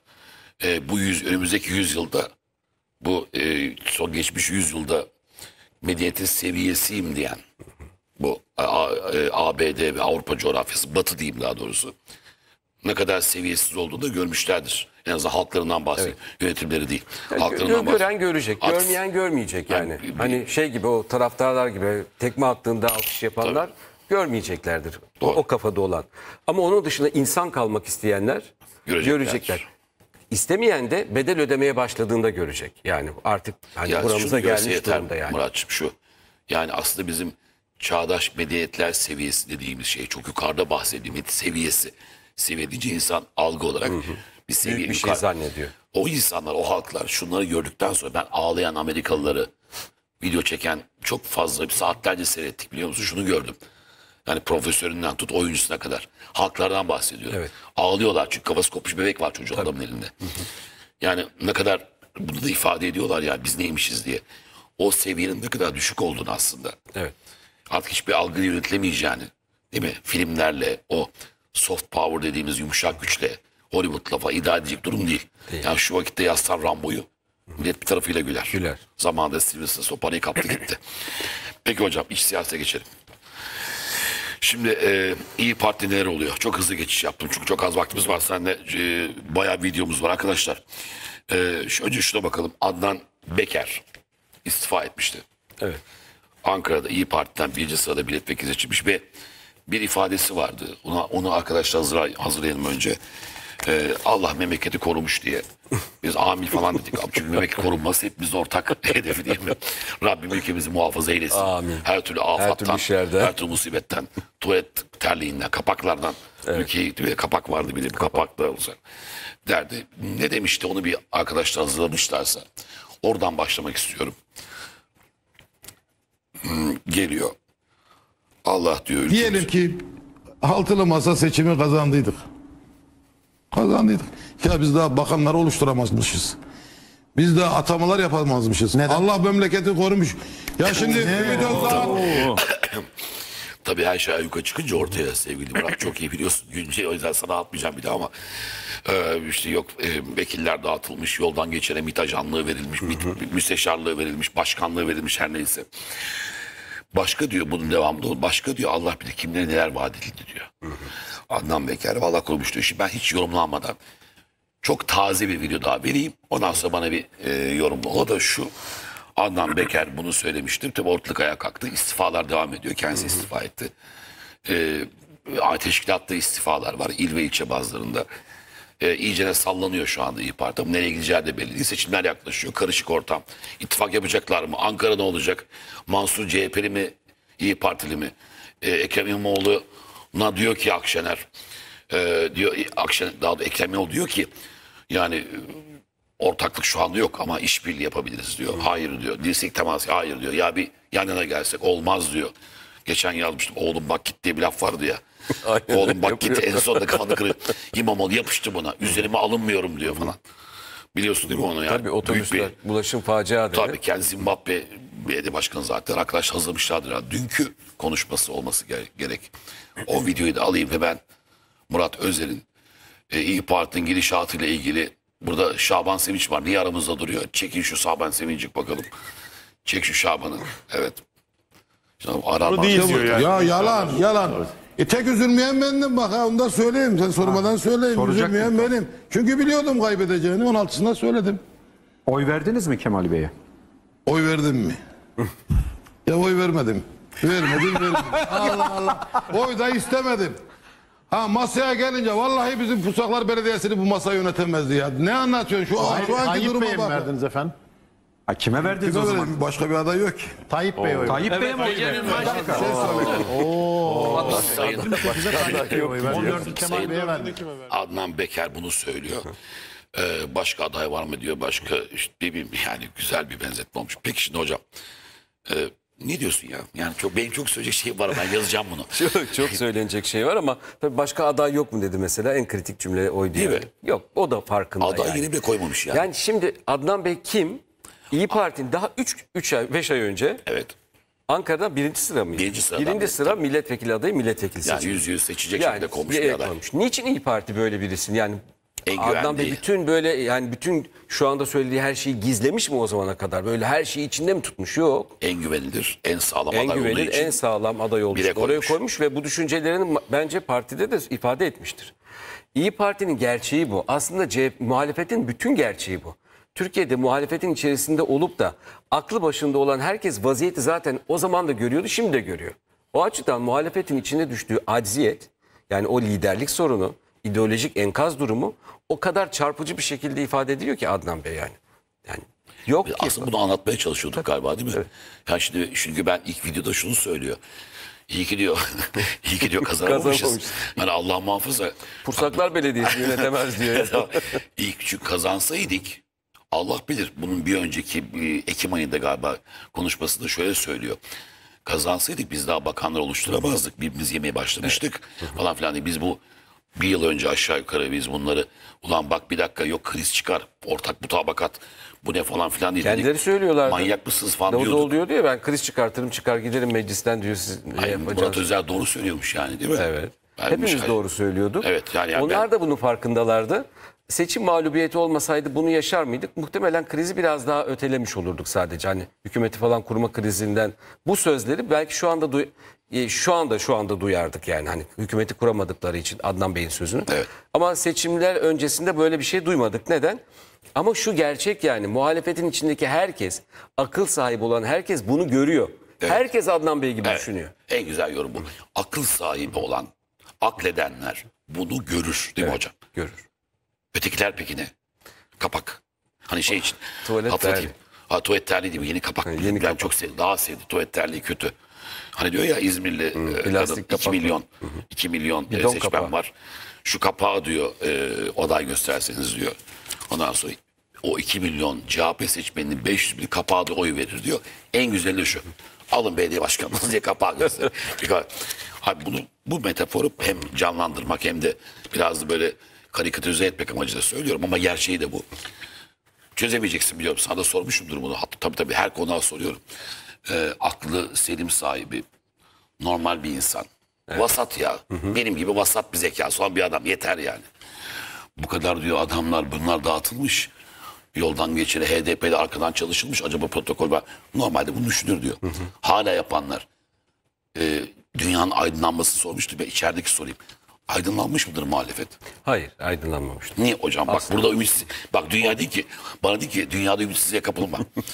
bu önümüzdeki yüzyılda bu son geçmiş yüzyılda medeniyetin seviyesiyim diyen bu ABD ve Avrupa coğrafyası, Batı diyeyim daha doğrusu, ne kadar seviyesiz olduğunu da görmüşlerdir. En azından halklarından bahsediyor. Yönetimleri değil. Halklarından Gören görecek, görmeyen görmeyecek yani. Hani şey gibi, o taraftarlar gibi tekme attığında alkış yapanlar görmeyeceklerdir. O kafada olan. Ama onun dışında insan kalmak isteyenler görecekler. İstemeyen de bedel ödemeye başladığında görecek. Yani artık hani buramıza gelmiş durumda yani. Muratçım şu. Yani aslında bizim çağdaş medeniyetler seviyesi dediğimiz şey çok yukarıda bahsettiğimiz seviyesi. Seviye deyince insan algı olarak bir seviye büyük bir şey zannediyor. O insanlar, o halklar şunları gördükten sonra ben ağlayan Amerikalıları video çeken çok fazla bir saatlerce seyrettik, biliyor musun? Şunu gördüm. Yani profesöründen tut oyuncusuna kadar. Halklardan bahsediyorum. Evet. Ağlıyorlar çünkü kafası kopmuş bebek var çocuğun adamın elinde. Yani ne kadar bunu da ifade ediyorlar ya, biz neymişiz diye. O seviyenin ne kadar düşük olduğunu aslında. Evet. Artık hiçbir algıyla yönetilemeyeceğini, değil mi? Filmlerle, o soft power dediğimiz yumuşak güçle, Hollywood'la falan idare edecek durum değil. Yani şu vakitte yazsan Rambo'yu, millet bir tarafıyla güler. Zamanında Sylvester Stallone kaptı gitti. Peki hocam, iç siyasete geçelim. Şimdi İYİ Parti neler oluyor? Çok hızlı geçiş yaptım çünkü çok az vaktimiz var. Seninle bayağı videomuz var arkadaşlar. Önce şuna bakalım. Adnan Beker istifa etmişti. Evet. Ankara'da İYİ Parti'den birinci sırada milletvekili seçilmiş ve bir ifadesi vardı. Onu arkadaşlar hazırlayalım önce. Allah memleketi korumuş diye. Biz amin falan dedik. Çünkü memleket korunması hepimizin ortak hedefi değil mi? Rabbim ülkemizi muhafaza eylesin. Amin. Her türlü afattan, her türlü musibetten, tuvalet terliğinden, kapaklardan. Ülkeye kapak vardı bir de, bu kapaklar olsa derdi. Ne demişti, onu bir arkadaşlar hazırlamışlarsa oradan başlamak istiyorum. Geliyor. Allah diyor ülkemizi. Diyelim ki altılı masa seçimi kazandıydık. Ya biz daha bakanları oluşturamazmışız. Biz daha atamalar yapamazmışız. Neden? Allah memleketi korumuş. Ya şimdi Ümit Özdağ... Tabii her şey yukarı çıkınca ortaya sevgili Murat, çok iyi biliyorsun. Güncel, o yüzden sana atmayacağım bir daha ama işte yok vekiller dağıtılmış, yoldan geçene MİT ajanlığı verilmiş, müsteşarlığı verilmiş, başkanlığı verilmiş, her neyse. Başka diyor, bunun devamında başka diyor, Allah bilir kimlere neler vaat edildi diyor. Adnan Beker Allah korumuş diyor. Şimdi ben hiç yorumlanmadan çok taze bir video daha vereyim. Ondan sonra bana bir yorumla. O da şu: Adnan Beker bunu söylemiştir. Tabii ortalık ayağa kalktı. İstifalar devam ediyor. Kendisi istifa etti. Teşkilatta istifalar var. İl ve ilçe bazılarında. İyice de sallanıyor şu anda İYİ Parti. Nereye gideceği de belli değil. Seçimler yaklaşıyor. Karışık ortam. İttifak yapacaklar mı? Ankara'da olacak? Mansur CHP'li mi? İYİ Partili mi? Ekrem İmamoğlu'na diyor ki Akşener, daha da Ekrem İmamoğlu diyor ki yani ortaklık şu anda yok ama işbirliği yapabiliriz diyor. Hayır diyor. Dirsek teması, hayır diyor. Ya bir yan yana gelsek olmaz diyor. Geçen yazmıştım. Oğlum bak git diye bir laf vardı ya. Aynen, Oğlum bak git, en sonunda kafanı kırıyor. İmamoğlu yapıştı buna. Üzerime alınmıyorum diyor falan. Biliyorsun değil mi onu yani? Tabii otobüsler, bulaşım facia dedi. Tabii kendi Zimbabwe belediye başkanı zaten arkadaş hazırlamışlardır. Yani. Dünkü konuşması olması gerek. O videoyu da alayım ve ben Murat Özer'in İYİ Parti'nin gidişatıyla ilgili, burada Şaban Sevinç var. Niye aramızda duruyor? Çekin şu Şaban Sevinç'i bakalım. Çek şu Şaban'ı. Evet. Bunu değil diyor yani. Ya yalan. Tek üzülmeyen bendim bak ha, onu da söyleyeyim. Sen sormadan söyleyeyim. Üzülmeyen benim. Çünkü biliyordum kaybedeceğini, 16'sında söyledim. Oy verdiniz mi Kemal Bey'e? Oy verdim mi? Ya oy vermedim. Vermedim. Allah Allah. Oy da istemedim. Ha masaya gelince vallahi bizim Pusaklar Belediyesi'ni bu masayı yönetemezdi ya. Ne anlatıyorsun? Şu anki Tayyip duruma Bey'e mi bak. verdiniz efendim? Ha, kime verdiniz Kime o zaman? verelim? Başka bir aday yok ki. Tayyip Bey'e oy Tayyip Bey'e mi oy verdiniz? Sayın 14 Kemal Bey'e verdik. Adnan Beker bunu söylüyor. Başka aday var mı diyor. Başka işte yani güzel bir benzetme olmuş. Peki şimdi hocam ne diyorsun ya? Yani benim çok söyleyecek şey var. Ben yazacağım bunu. Çok söylenecek şey var ama tabii başka aday yok mu dedi mesela, en kritik cümle oydu. Değil mi? Yok, o da farkında Aday yani. yeni bile koymamış yani. Yani şimdi Adnan Bey kim? İYİ Parti'nin daha 5 ay önce Evet. Ankara'da birinci sıra mıydı? Birinci sıradan Birinci biri, sıra milletvekili adayı, milletvekili Yani seçimi. yüz seçecek şekilde konmuş bir evet, aday. olmuş. Niçin İYİ Parti böyle birisi? Yani En Adnan Bey güvendiği. bütün böyle, yani bütün şu anda söylediği her şeyi gizlemiş mi o zamana kadar? Böyle her şeyi içinde mi tutmuş? Yok. En güvenilir, en sağlam En aday olduğu güvenilir, için. en sağlam aday olmuş. Bire Oraya koymuş. koymuş ve bu düşüncelerini bence partide de ifade etmiştir. İYİ Parti'nin gerçeği bu. Aslında muhalefetin bütün gerçeği bu. Türkiye'de muhalefetin içerisinde olup da aklı başında olan herkes vaziyeti zaten o zaman da görüyordu, şimdi de görüyor. O açıdan muhalefetin içine düştüğü acziyet, yani o liderlik sorunu, ideolojik enkaz durumu o kadar çarpıcı bir şekilde ifade ediliyor ki Adnan Bey yani. Yani yok ki. Aslında bunu anlatmaya çalışıyorduk galiba değil mi? Evet. Yani şimdi çünkü ben ilk videoda şunu söylüyor. İyi ki diyor, iyi ki diyor kazanamamışız. Kazanamamışız. Hani Allah muhafaza. Pursaklar Belediyesi yönetemez diyor. İlk çünkü kazansaydık, Allah bilir, bunun bir önceki Ekim ayında galiba konuşmasında şöyle söylüyor. Kazansaydık biz daha bakanlar oluşturamazdık. Birbirimizi yemeye başlamıştık falan filan diye. Biz bu bir yıl önce aşağı yukarı biz bunları ulan bak bir dakika yok kriz çıkar, ortak mutabakat bu ne falan filan diye Kendileri dedik. söylüyorlardı. Manyak mısınız falan Davutoğlu diyorduk. diyor ya, ben kriz çıkartırım, çıkar giderim meclisten diyor, siz Hayır, Murat yapacağız. Özer doğru söylüyormuş yani değil mi? Evet. Vermiş, Hepimiz doğru söylüyorduk. Evet, yani Onlar ben- da bunun farkındalardı. Seçim mağlubiyeti olmasaydı bunu yaşar mıydık? Muhtemelen krizi biraz daha ötelemiş olurduk sadece. Hani hükümeti falan kurma krizinden bu sözleri belki şu anda duyardık yani, hani hükümeti kuramadıkları için Adnan Bey'in sözünü. Evet. Ama seçimler öncesinde böyle bir şey duymadık. Neden? Ama şu gerçek, yani muhalefetin içindeki herkes, akıl sahibi olan herkes bunu görüyor. Evet. Herkes Adnan Bey gibi Evet, düşünüyor. en güzel yorum bu. Akıl sahibi olan, akledenler bunu görür değil mi hocam? Görür. Ötekiler peki ne? Kapak. Hani şey için Tuvalet hatırlatayım. terliği. Ha, tuvalet terliği değil mi? Yeni kapak. yeni ben kapak. çok sevdim. Daha sevdim. Tuvalet terliği kötü. Hani diyor ya İzmirli plastik kadın 2 kapak. milyon 2 milyon Bidon seçmen kapağı. var. Şu kapağı diyor aday gösterseniz diyor. Ondan sonra o 2 milyon CHP seçmeninin 500 bin kapağı da oy verir diyor. En güzeli de şu. Alın belediye başkanınız diye kapağı gösterin. Abi bu metaforu hem canlandırmak hem de biraz da böyle karikatürize etmek amacıyla söylüyorum ama gerçeği de bu. Çözemeyeceksin biliyorum. Sana da sormuşumdur bunu. Tabii her konuğa soruyorum. Aklı selim sahibi, normal bir insan. Vasat ya. Benim gibi vasat bir zekası olan bir adam. Yeter yani. Bu kadar diyor adamlar bunlar dağıtılmış. Yoldan geçire HDP'de arkadan çalışılmış. Acaba protokol var. Normalde bunu düşünür diyor. Hala yapanlar. Dünyanın aydınlanmasını sormuştu. Ben içerideki sorayım. Aydınlanmış mıdır muhalefet? Hayır, aydınlanmamıştır. Niye hocam? Bak burada ümitsiz. Bak dünya değil ki. Bana değil ki dünyada ümitsizliğe kapılma.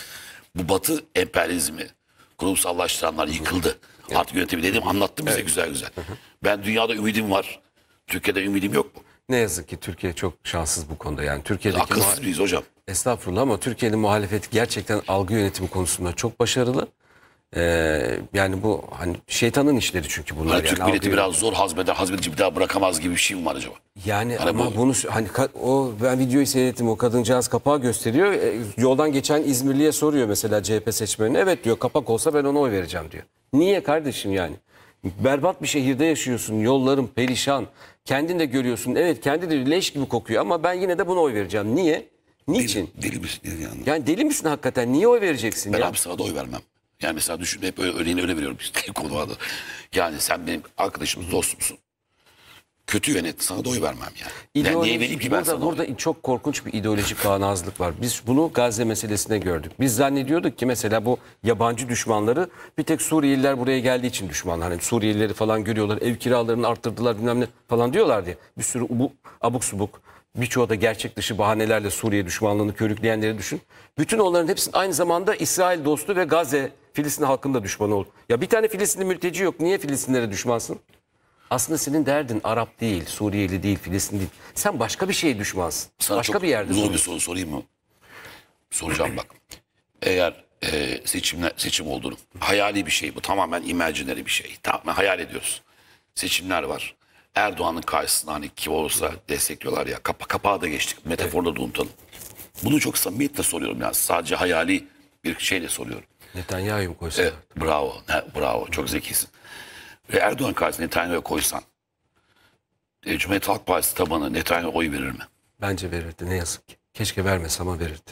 Bu Batı emperyalizmi, kurumsallaştıranlar yıkıldı. Artık yönetimi dedim, anlattı bize güzel güzel. Ben dünyada ümidim var. Türkiye'de ümidim yok mu? Ne yazık ki Türkiye çok şanssız bu konuda. Yani Türkiye'deki Akılsız mıyız hocam? Estağfurullah ama Türkiye'nin muhalefeti gerçekten algı yönetimi konusunda çok başarılı. Yani bu hani şeytanın işleri çünkü bunlar. Hani yani Türk milleti biraz zor hazmeder, hazmedince bir daha bırakamaz gibi bir şey mi var acaba? Yani Hani ama bunu hani ben videoyu seyrettim, o kadıncağız kapağı gösteriyor. Yoldan geçen İzmirli'ye soruyor mesela CHP seçmenine. Evet diyor, kapak olsa ben ona oy vereceğim diyor. Niye kardeşim yani? Berbat bir şehirde yaşıyorsun. Yolların perişan. Kendin de görüyorsun. Evet, kendi de leş gibi kokuyor ama ben yine de buna oy vereceğim. Niye? Niçin? Deli misin? Yani. Yani deli misin hakikaten? Niye oy vereceksin Ben ya? abi sana da oy vermem. Yani mesela düşün, hep örneğini öyle veriyorum işte konularda. Yani sen benim arkadaşımız, dostumsun. Kötü yönet, sana da oy vermem yani. Ben niye vereyim ki ben sana Burada çok korkunç bir ideolojik bağnazlık var. Biz bunu Gazze meselesine gördük. Biz zannediyorduk ki mesela bu yabancı düşmanları bir tek Suriyeliler buraya geldiği için düşmanlar. Hani Suriyelileri falan görüyorlar, ev kiralarını arttırdılar bilmem ne falan diyorlar diye. Bir sürü abuk subuk, birçoğu da gerçek dışı bahanelerle Suriye düşmanlığını körükleyenleri düşün. Bütün onların hepsinin aynı zamanda İsrail dostu ve Gazze, Filistin halkının da düşmanı oldu. Ya bir tane Filistinli mülteci yok. Niye Filistinlere düşmansın? Aslında senin derdin Arap değil, Suriyeli değil, Filistin değil. Sen başka bir şeye düşmansın. sana Başka çok bir yerde. zor bir soru sorayım mı? Soracağım bak. Eğer seçim olduğunu, hayali bir şey bu, tamamen imaginary bir şey. Tamamen hayal ediyoruz. Seçimler var. Erdoğan'ın karşısında hani kim olursa destekliyorlar ya. Kapağı da geçtik. Metaforda da unutalım. Bunu çok samimiyetle soruyorum ya. Sadece hayali bir şeyle soruyorum. Netanyahu'yu mu koysalar? Evet, bravo. Bravo. Çok zekisin. Ve Erdoğan karşısında Netanyahu'ya koysan, Cumhuriyet Halk Partisi tabanı Netanyahu'ya oy verir mi? Bence verirdi, ne yazık ki. Keşke vermese ama verirdi.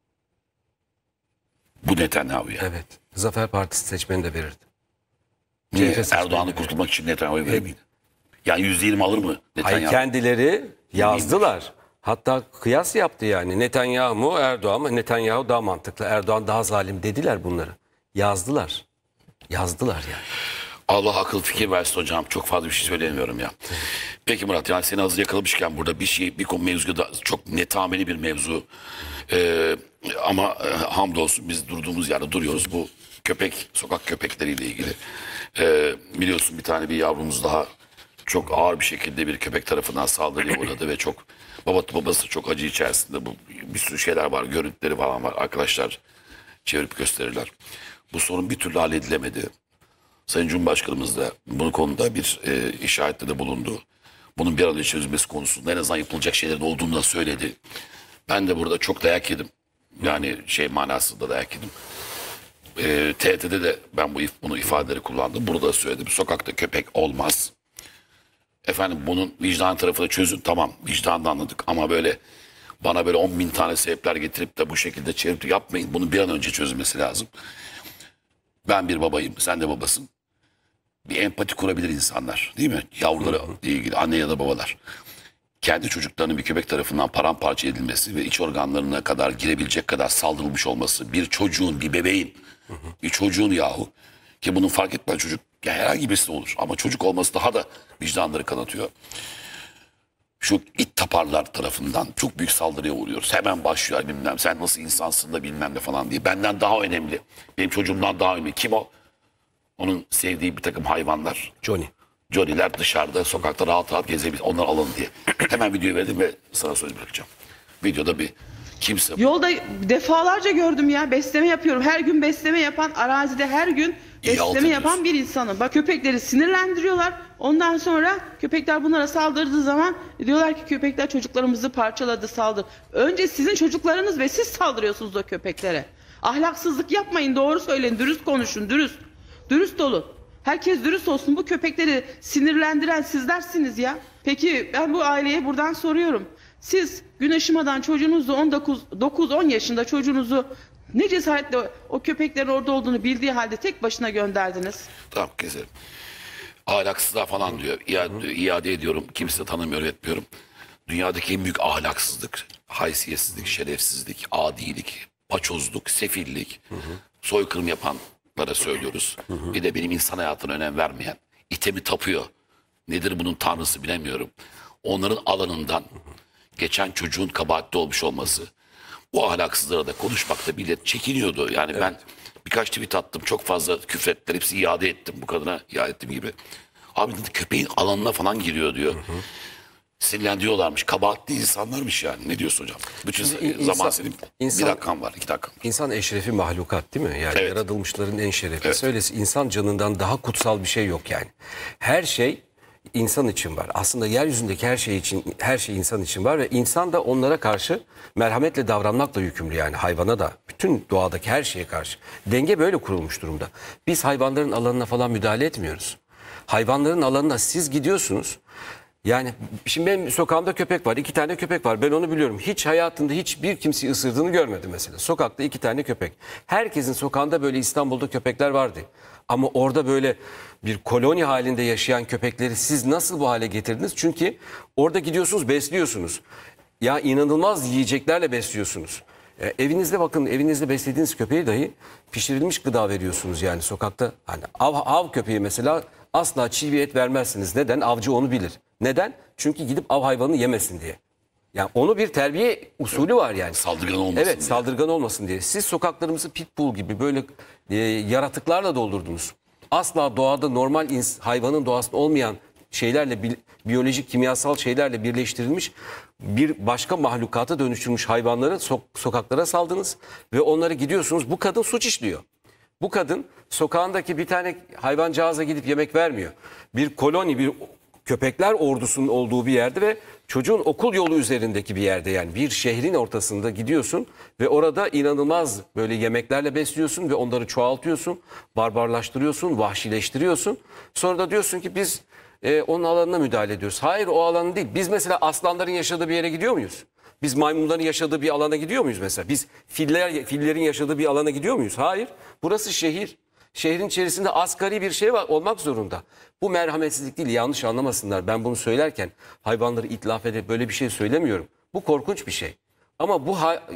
Bu Netanyahu'ya. Evet. Zafer Partisi seçmeni de verirdi. Niye? CHP seçmeni Erdoğan'ı de verirdi. kurtulmak için Netanyahu'ya verir miydi? Yani %20 alır mı Hayır, Netanyahu? kendileri yazdılar. Hatta kıyas yaptı yani. Netanyahu mu Erdoğan mı? Netanyahu daha mantıklı, Erdoğan daha zalim dediler bunları. Yazdılar. Yazdılar yani. Allah akıl fikir versin hocam. Çok fazla bir şey söyleyemiyorum ya. Peki Murat, yani seni hazır yakalamışken burada bir konu mevzu da çok netameli bir mevzu. Ama hamdolsun biz durduğumuz yerde duruyoruz. Bu sokak köpekleriyle ilgili. Biliyorsun bir tane bir yavrumuz daha çok ağır bir şekilde bir köpek tarafından saldırıya uğradı ve çok babası çok acı içerisinde. Bir sürü şeyler var, görüntüleri falan var. Arkadaşlar çevirip gösterirler. Bu sorun bir türlü halledilemedi. Sayın Cumhurbaşkanımız da bu konuda bir işarette de bulundu. Bunun bir an önce çözülmesi konusunda en azından yapılacak şeylerin olduğunu da söyledi. Ben de burada çok dayak yedim. Yani manasında dayak yedim. TRT'de de ben bunu ifadeleri kullandım. Burada da söyledim. Sokakta köpek olmaz. Efendim bunun vicdan tarafı da çözün. Tamam, vicdanını anladık ama bana böyle 10.000 tane sebepler getirip de bu şekilde çevirip yapmayın. Bunun bir an önce çözülmesi lazım. Ben bir babayım, sen de babasın. Bir empati kurabilir insanlar, değil mi? Yavrulara ilgili, anne ya da babalar. Kendi çocuklarının bir köpek tarafından paramparça edilmesi ve iç organlarına kadar girebilecek kadar saldırılmış olması, bir çocuğun, bir bebeğin, bir çocuğun yahu, ki bunun fark etmeyen çocuk herhangi birisi olur ama çocuk olması daha da vicdanları kanatıyor. Şu it taparlar tarafından çok büyük saldırıya uğruyoruz. Hemen başlıyor bilmem sen nasıl insansın da bilmem ne falan diye. Benden daha önemli, benim çocuğumdan daha önemli. Kim o? Onun sevdiği bir takım hayvanlar. Johnny'ler dışarıda, sokakta rahat rahat gezebilir. Onları alın diye. Hemen videoyu verdim ve sana söz bırakacağım. Videoda bir kimse... Yolda defalarca gördüm ya. Besleme yapıyorum. Her gün besleme yapan, arazide her gün besleme yapan bir insanım. Bak, köpekleri sinirlendiriyorlar. Ondan sonra köpekler bunlara saldırdığı zaman diyorlar ki köpekler çocuklarımızı parçaladı, saldırdı. Önce sizin çocuklarınız ve siz saldırıyorsunuz o köpeklere. Ahlaksızlık yapmayın, doğru söyleyin, dürüst konuşun, dürüst. Dürüst olun. Herkes dürüst olsun. Bu köpekleri sinirlendiren sizlersiniz ya. Peki ben bu aileye buradan soruyorum. Siz gün ışımadan çocuğunuzu 9-10 yaşında çocuğunuzu ne cesaretle o köpeklerin orada olduğunu bildiği halde tek başına gönderdiniz? Tamam, keselim. Ahlaksızlığa falan diyor. İade ediyorum. Kimse tanımıyor, etmiyorum. Dünyadaki en büyük ahlaksızlık, haysiyetsizlik, şerefsizlik, adilik, paçozluk, sefillik, soykırım yapanlara söylüyoruz. Bir de benim insan hayatına önem vermeyen, itemi tapıyor. Nedir bunun tanrısı bilemiyorum. Onların alanından geçen çocuğun kabahatli olmuş olması, o ahlaksızlara da konuşmakta millet çekiniyordu. Yani ben birkaç tweet attım. Çok fazla küfrettiler. Hepsini iade ettim bu kadına. İade ettiğim gibi. Abi dedi, köpeğin alanına falan giriyor diyor. Sinirlendiriyorlarmış. Kabahatli insanlarmış yani. Ne diyorsun hocam? Bütün zaman senin. Bir dakikan var, 2 dakikan var. İnsan eşrefi mahlukat değil mi? Yani Evet. yaratılmışların en şereflisi. Evet. Öylesi insan canından daha kutsal bir şey yok yani. Her şey insan için var. Aslında yeryüzündeki her şey insan için var ve insan da onlara karşı merhametle davranmakla yükümlü yani hayvana da, bütün doğadaki her şeye karşı. Denge böyle kurulmuş durumda. Biz hayvanların alanına falan müdahale etmiyoruz. Hayvanların alanına siz gidiyorsunuz. Yani şimdi benim sokağımda köpek var. 2 tane köpek var. Ben onu biliyorum. Hiç hayatında hiçbir kimseyi ısırdığını görmedim mesela. Sokakta 2 tane köpek. Herkesin sokağında böyle İstanbul'da köpekler vardı. Ama orada böyle bir koloni halinde yaşayan köpekleri siz nasıl bu hale getirdiniz? Çünkü orada gidiyorsunuz, besliyorsunuz. Ya inanılmaz yiyeceklerle besliyorsunuz. Evinizde bakın, evinizde beslediğiniz köpeği dahi pişirilmiş gıda veriyorsunuz yani sokakta. Hani av köpeği mesela asla çiğ bir et vermezsiniz. Neden? Avcı onu bilir. Neden? Çünkü gidip av hayvanını yemesin diye. Yani onu bir terbiye usulü var yani. Saldırgan olmasın Evet, diye. saldırgan olmasın diye. Siz sokaklarımızı pitbull gibi böyle yaratıklarla doldurdunuz. Asla doğada normal hayvanın doğasında olmayan şeylerle, biyolojik, kimyasal şeylerle birleştirilmiş bir başka mahlukata dönüştürmüş hayvanları sokaklara saldınız ve onları gidiyorsunuz. Bu kadın suç işliyor. Bu kadın sokağındaki bir tane hayvancağıza gidip yemek vermiyor. Bir koloni, bir köpekler ordusunun olduğu bir yerde ve çocuğun okul yolu üzerindeki bir yerde, yani bir şehrin ortasında gidiyorsun ve orada inanılmaz böyle yemeklerle besliyorsun ve onları çoğaltıyorsun, barbarlaştırıyorsun, vahşileştiriyorsun. Sonra da diyorsun ki biz onun alanına müdahale ediyoruz. Hayır, o alanı değil. Biz mesela aslanların yaşadığı bir yere gidiyor muyuz? Biz maymunların yaşadığı bir alana gidiyor muyuz mesela? Biz fillerin yaşadığı bir alana gidiyor muyuz? Hayır. Burası şehir. Şehrin içerisinde asgari bir şey olmak zorunda. Bu merhametsizlik değil, yanlış anlamasınlar. Ben bunu söylerken hayvanları itlaf edip böyle bir şey söylemiyorum. Bu korkunç bir şey. Ama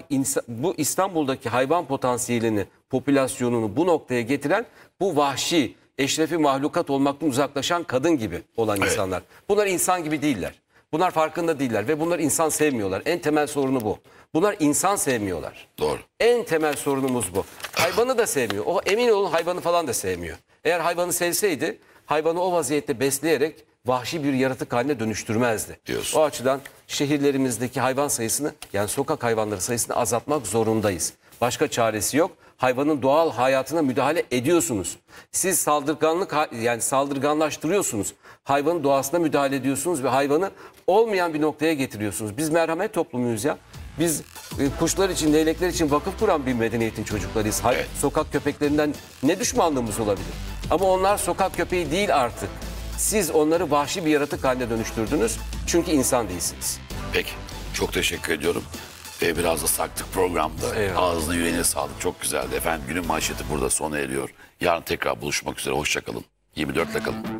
bu İstanbul'daki hayvan potansiyelini, popülasyonunu bu noktaya getiren bu vahşi, eşrefi mahlukat olmaktan uzaklaşan kadın gibi olan insanlar. Bunlar insan gibi değiller. Bunlar farkında değiller ve bunlar insan sevmiyorlar. En temel sorunu bu. Bunlar insan sevmiyorlar. Doğru. En temel sorunumuz bu. Hayvanı da sevmiyor. O, emin olun, hayvanı falan da sevmiyor. Eğer hayvanı sevseydi hayvanı o vaziyette besleyerek vahşi bir yaratık haline dönüştürmezdi. Diyorsun. O açıdan şehirlerimizdeki hayvan sayısını, yani sokak hayvanları sayısını azaltmak zorundayız. Başka çaresi yok. Hayvanın doğal hayatına müdahale ediyorsunuz. Siz saldırganlaştırıyorsunuz. Hayvanın doğasına müdahale ediyorsunuz ve hayvanı olmayan bir noktaya getiriyorsunuz. Biz merhamet toplumuyuz ya. Biz kuşlar için, leylekler için vakıf kuran bir medeniyetin çocuklarıyız. Evet. Sokak köpeklerinden ne düşmanlığımız olabilir? Ama onlar sokak köpeği değil artık. Siz onları vahşi bir yaratık haline dönüştürdünüz. Çünkü insan değilsiniz. Peki. Çok teşekkür ediyorum. Biraz da saktık programda. Eyvallah. Ağzına yüreğine sağlık. Çok güzeldi. Efendim, günün manşeti burada sona eriyor. Yarın tekrar buluşmak üzere. Hoşça kalın. 24'te kalın.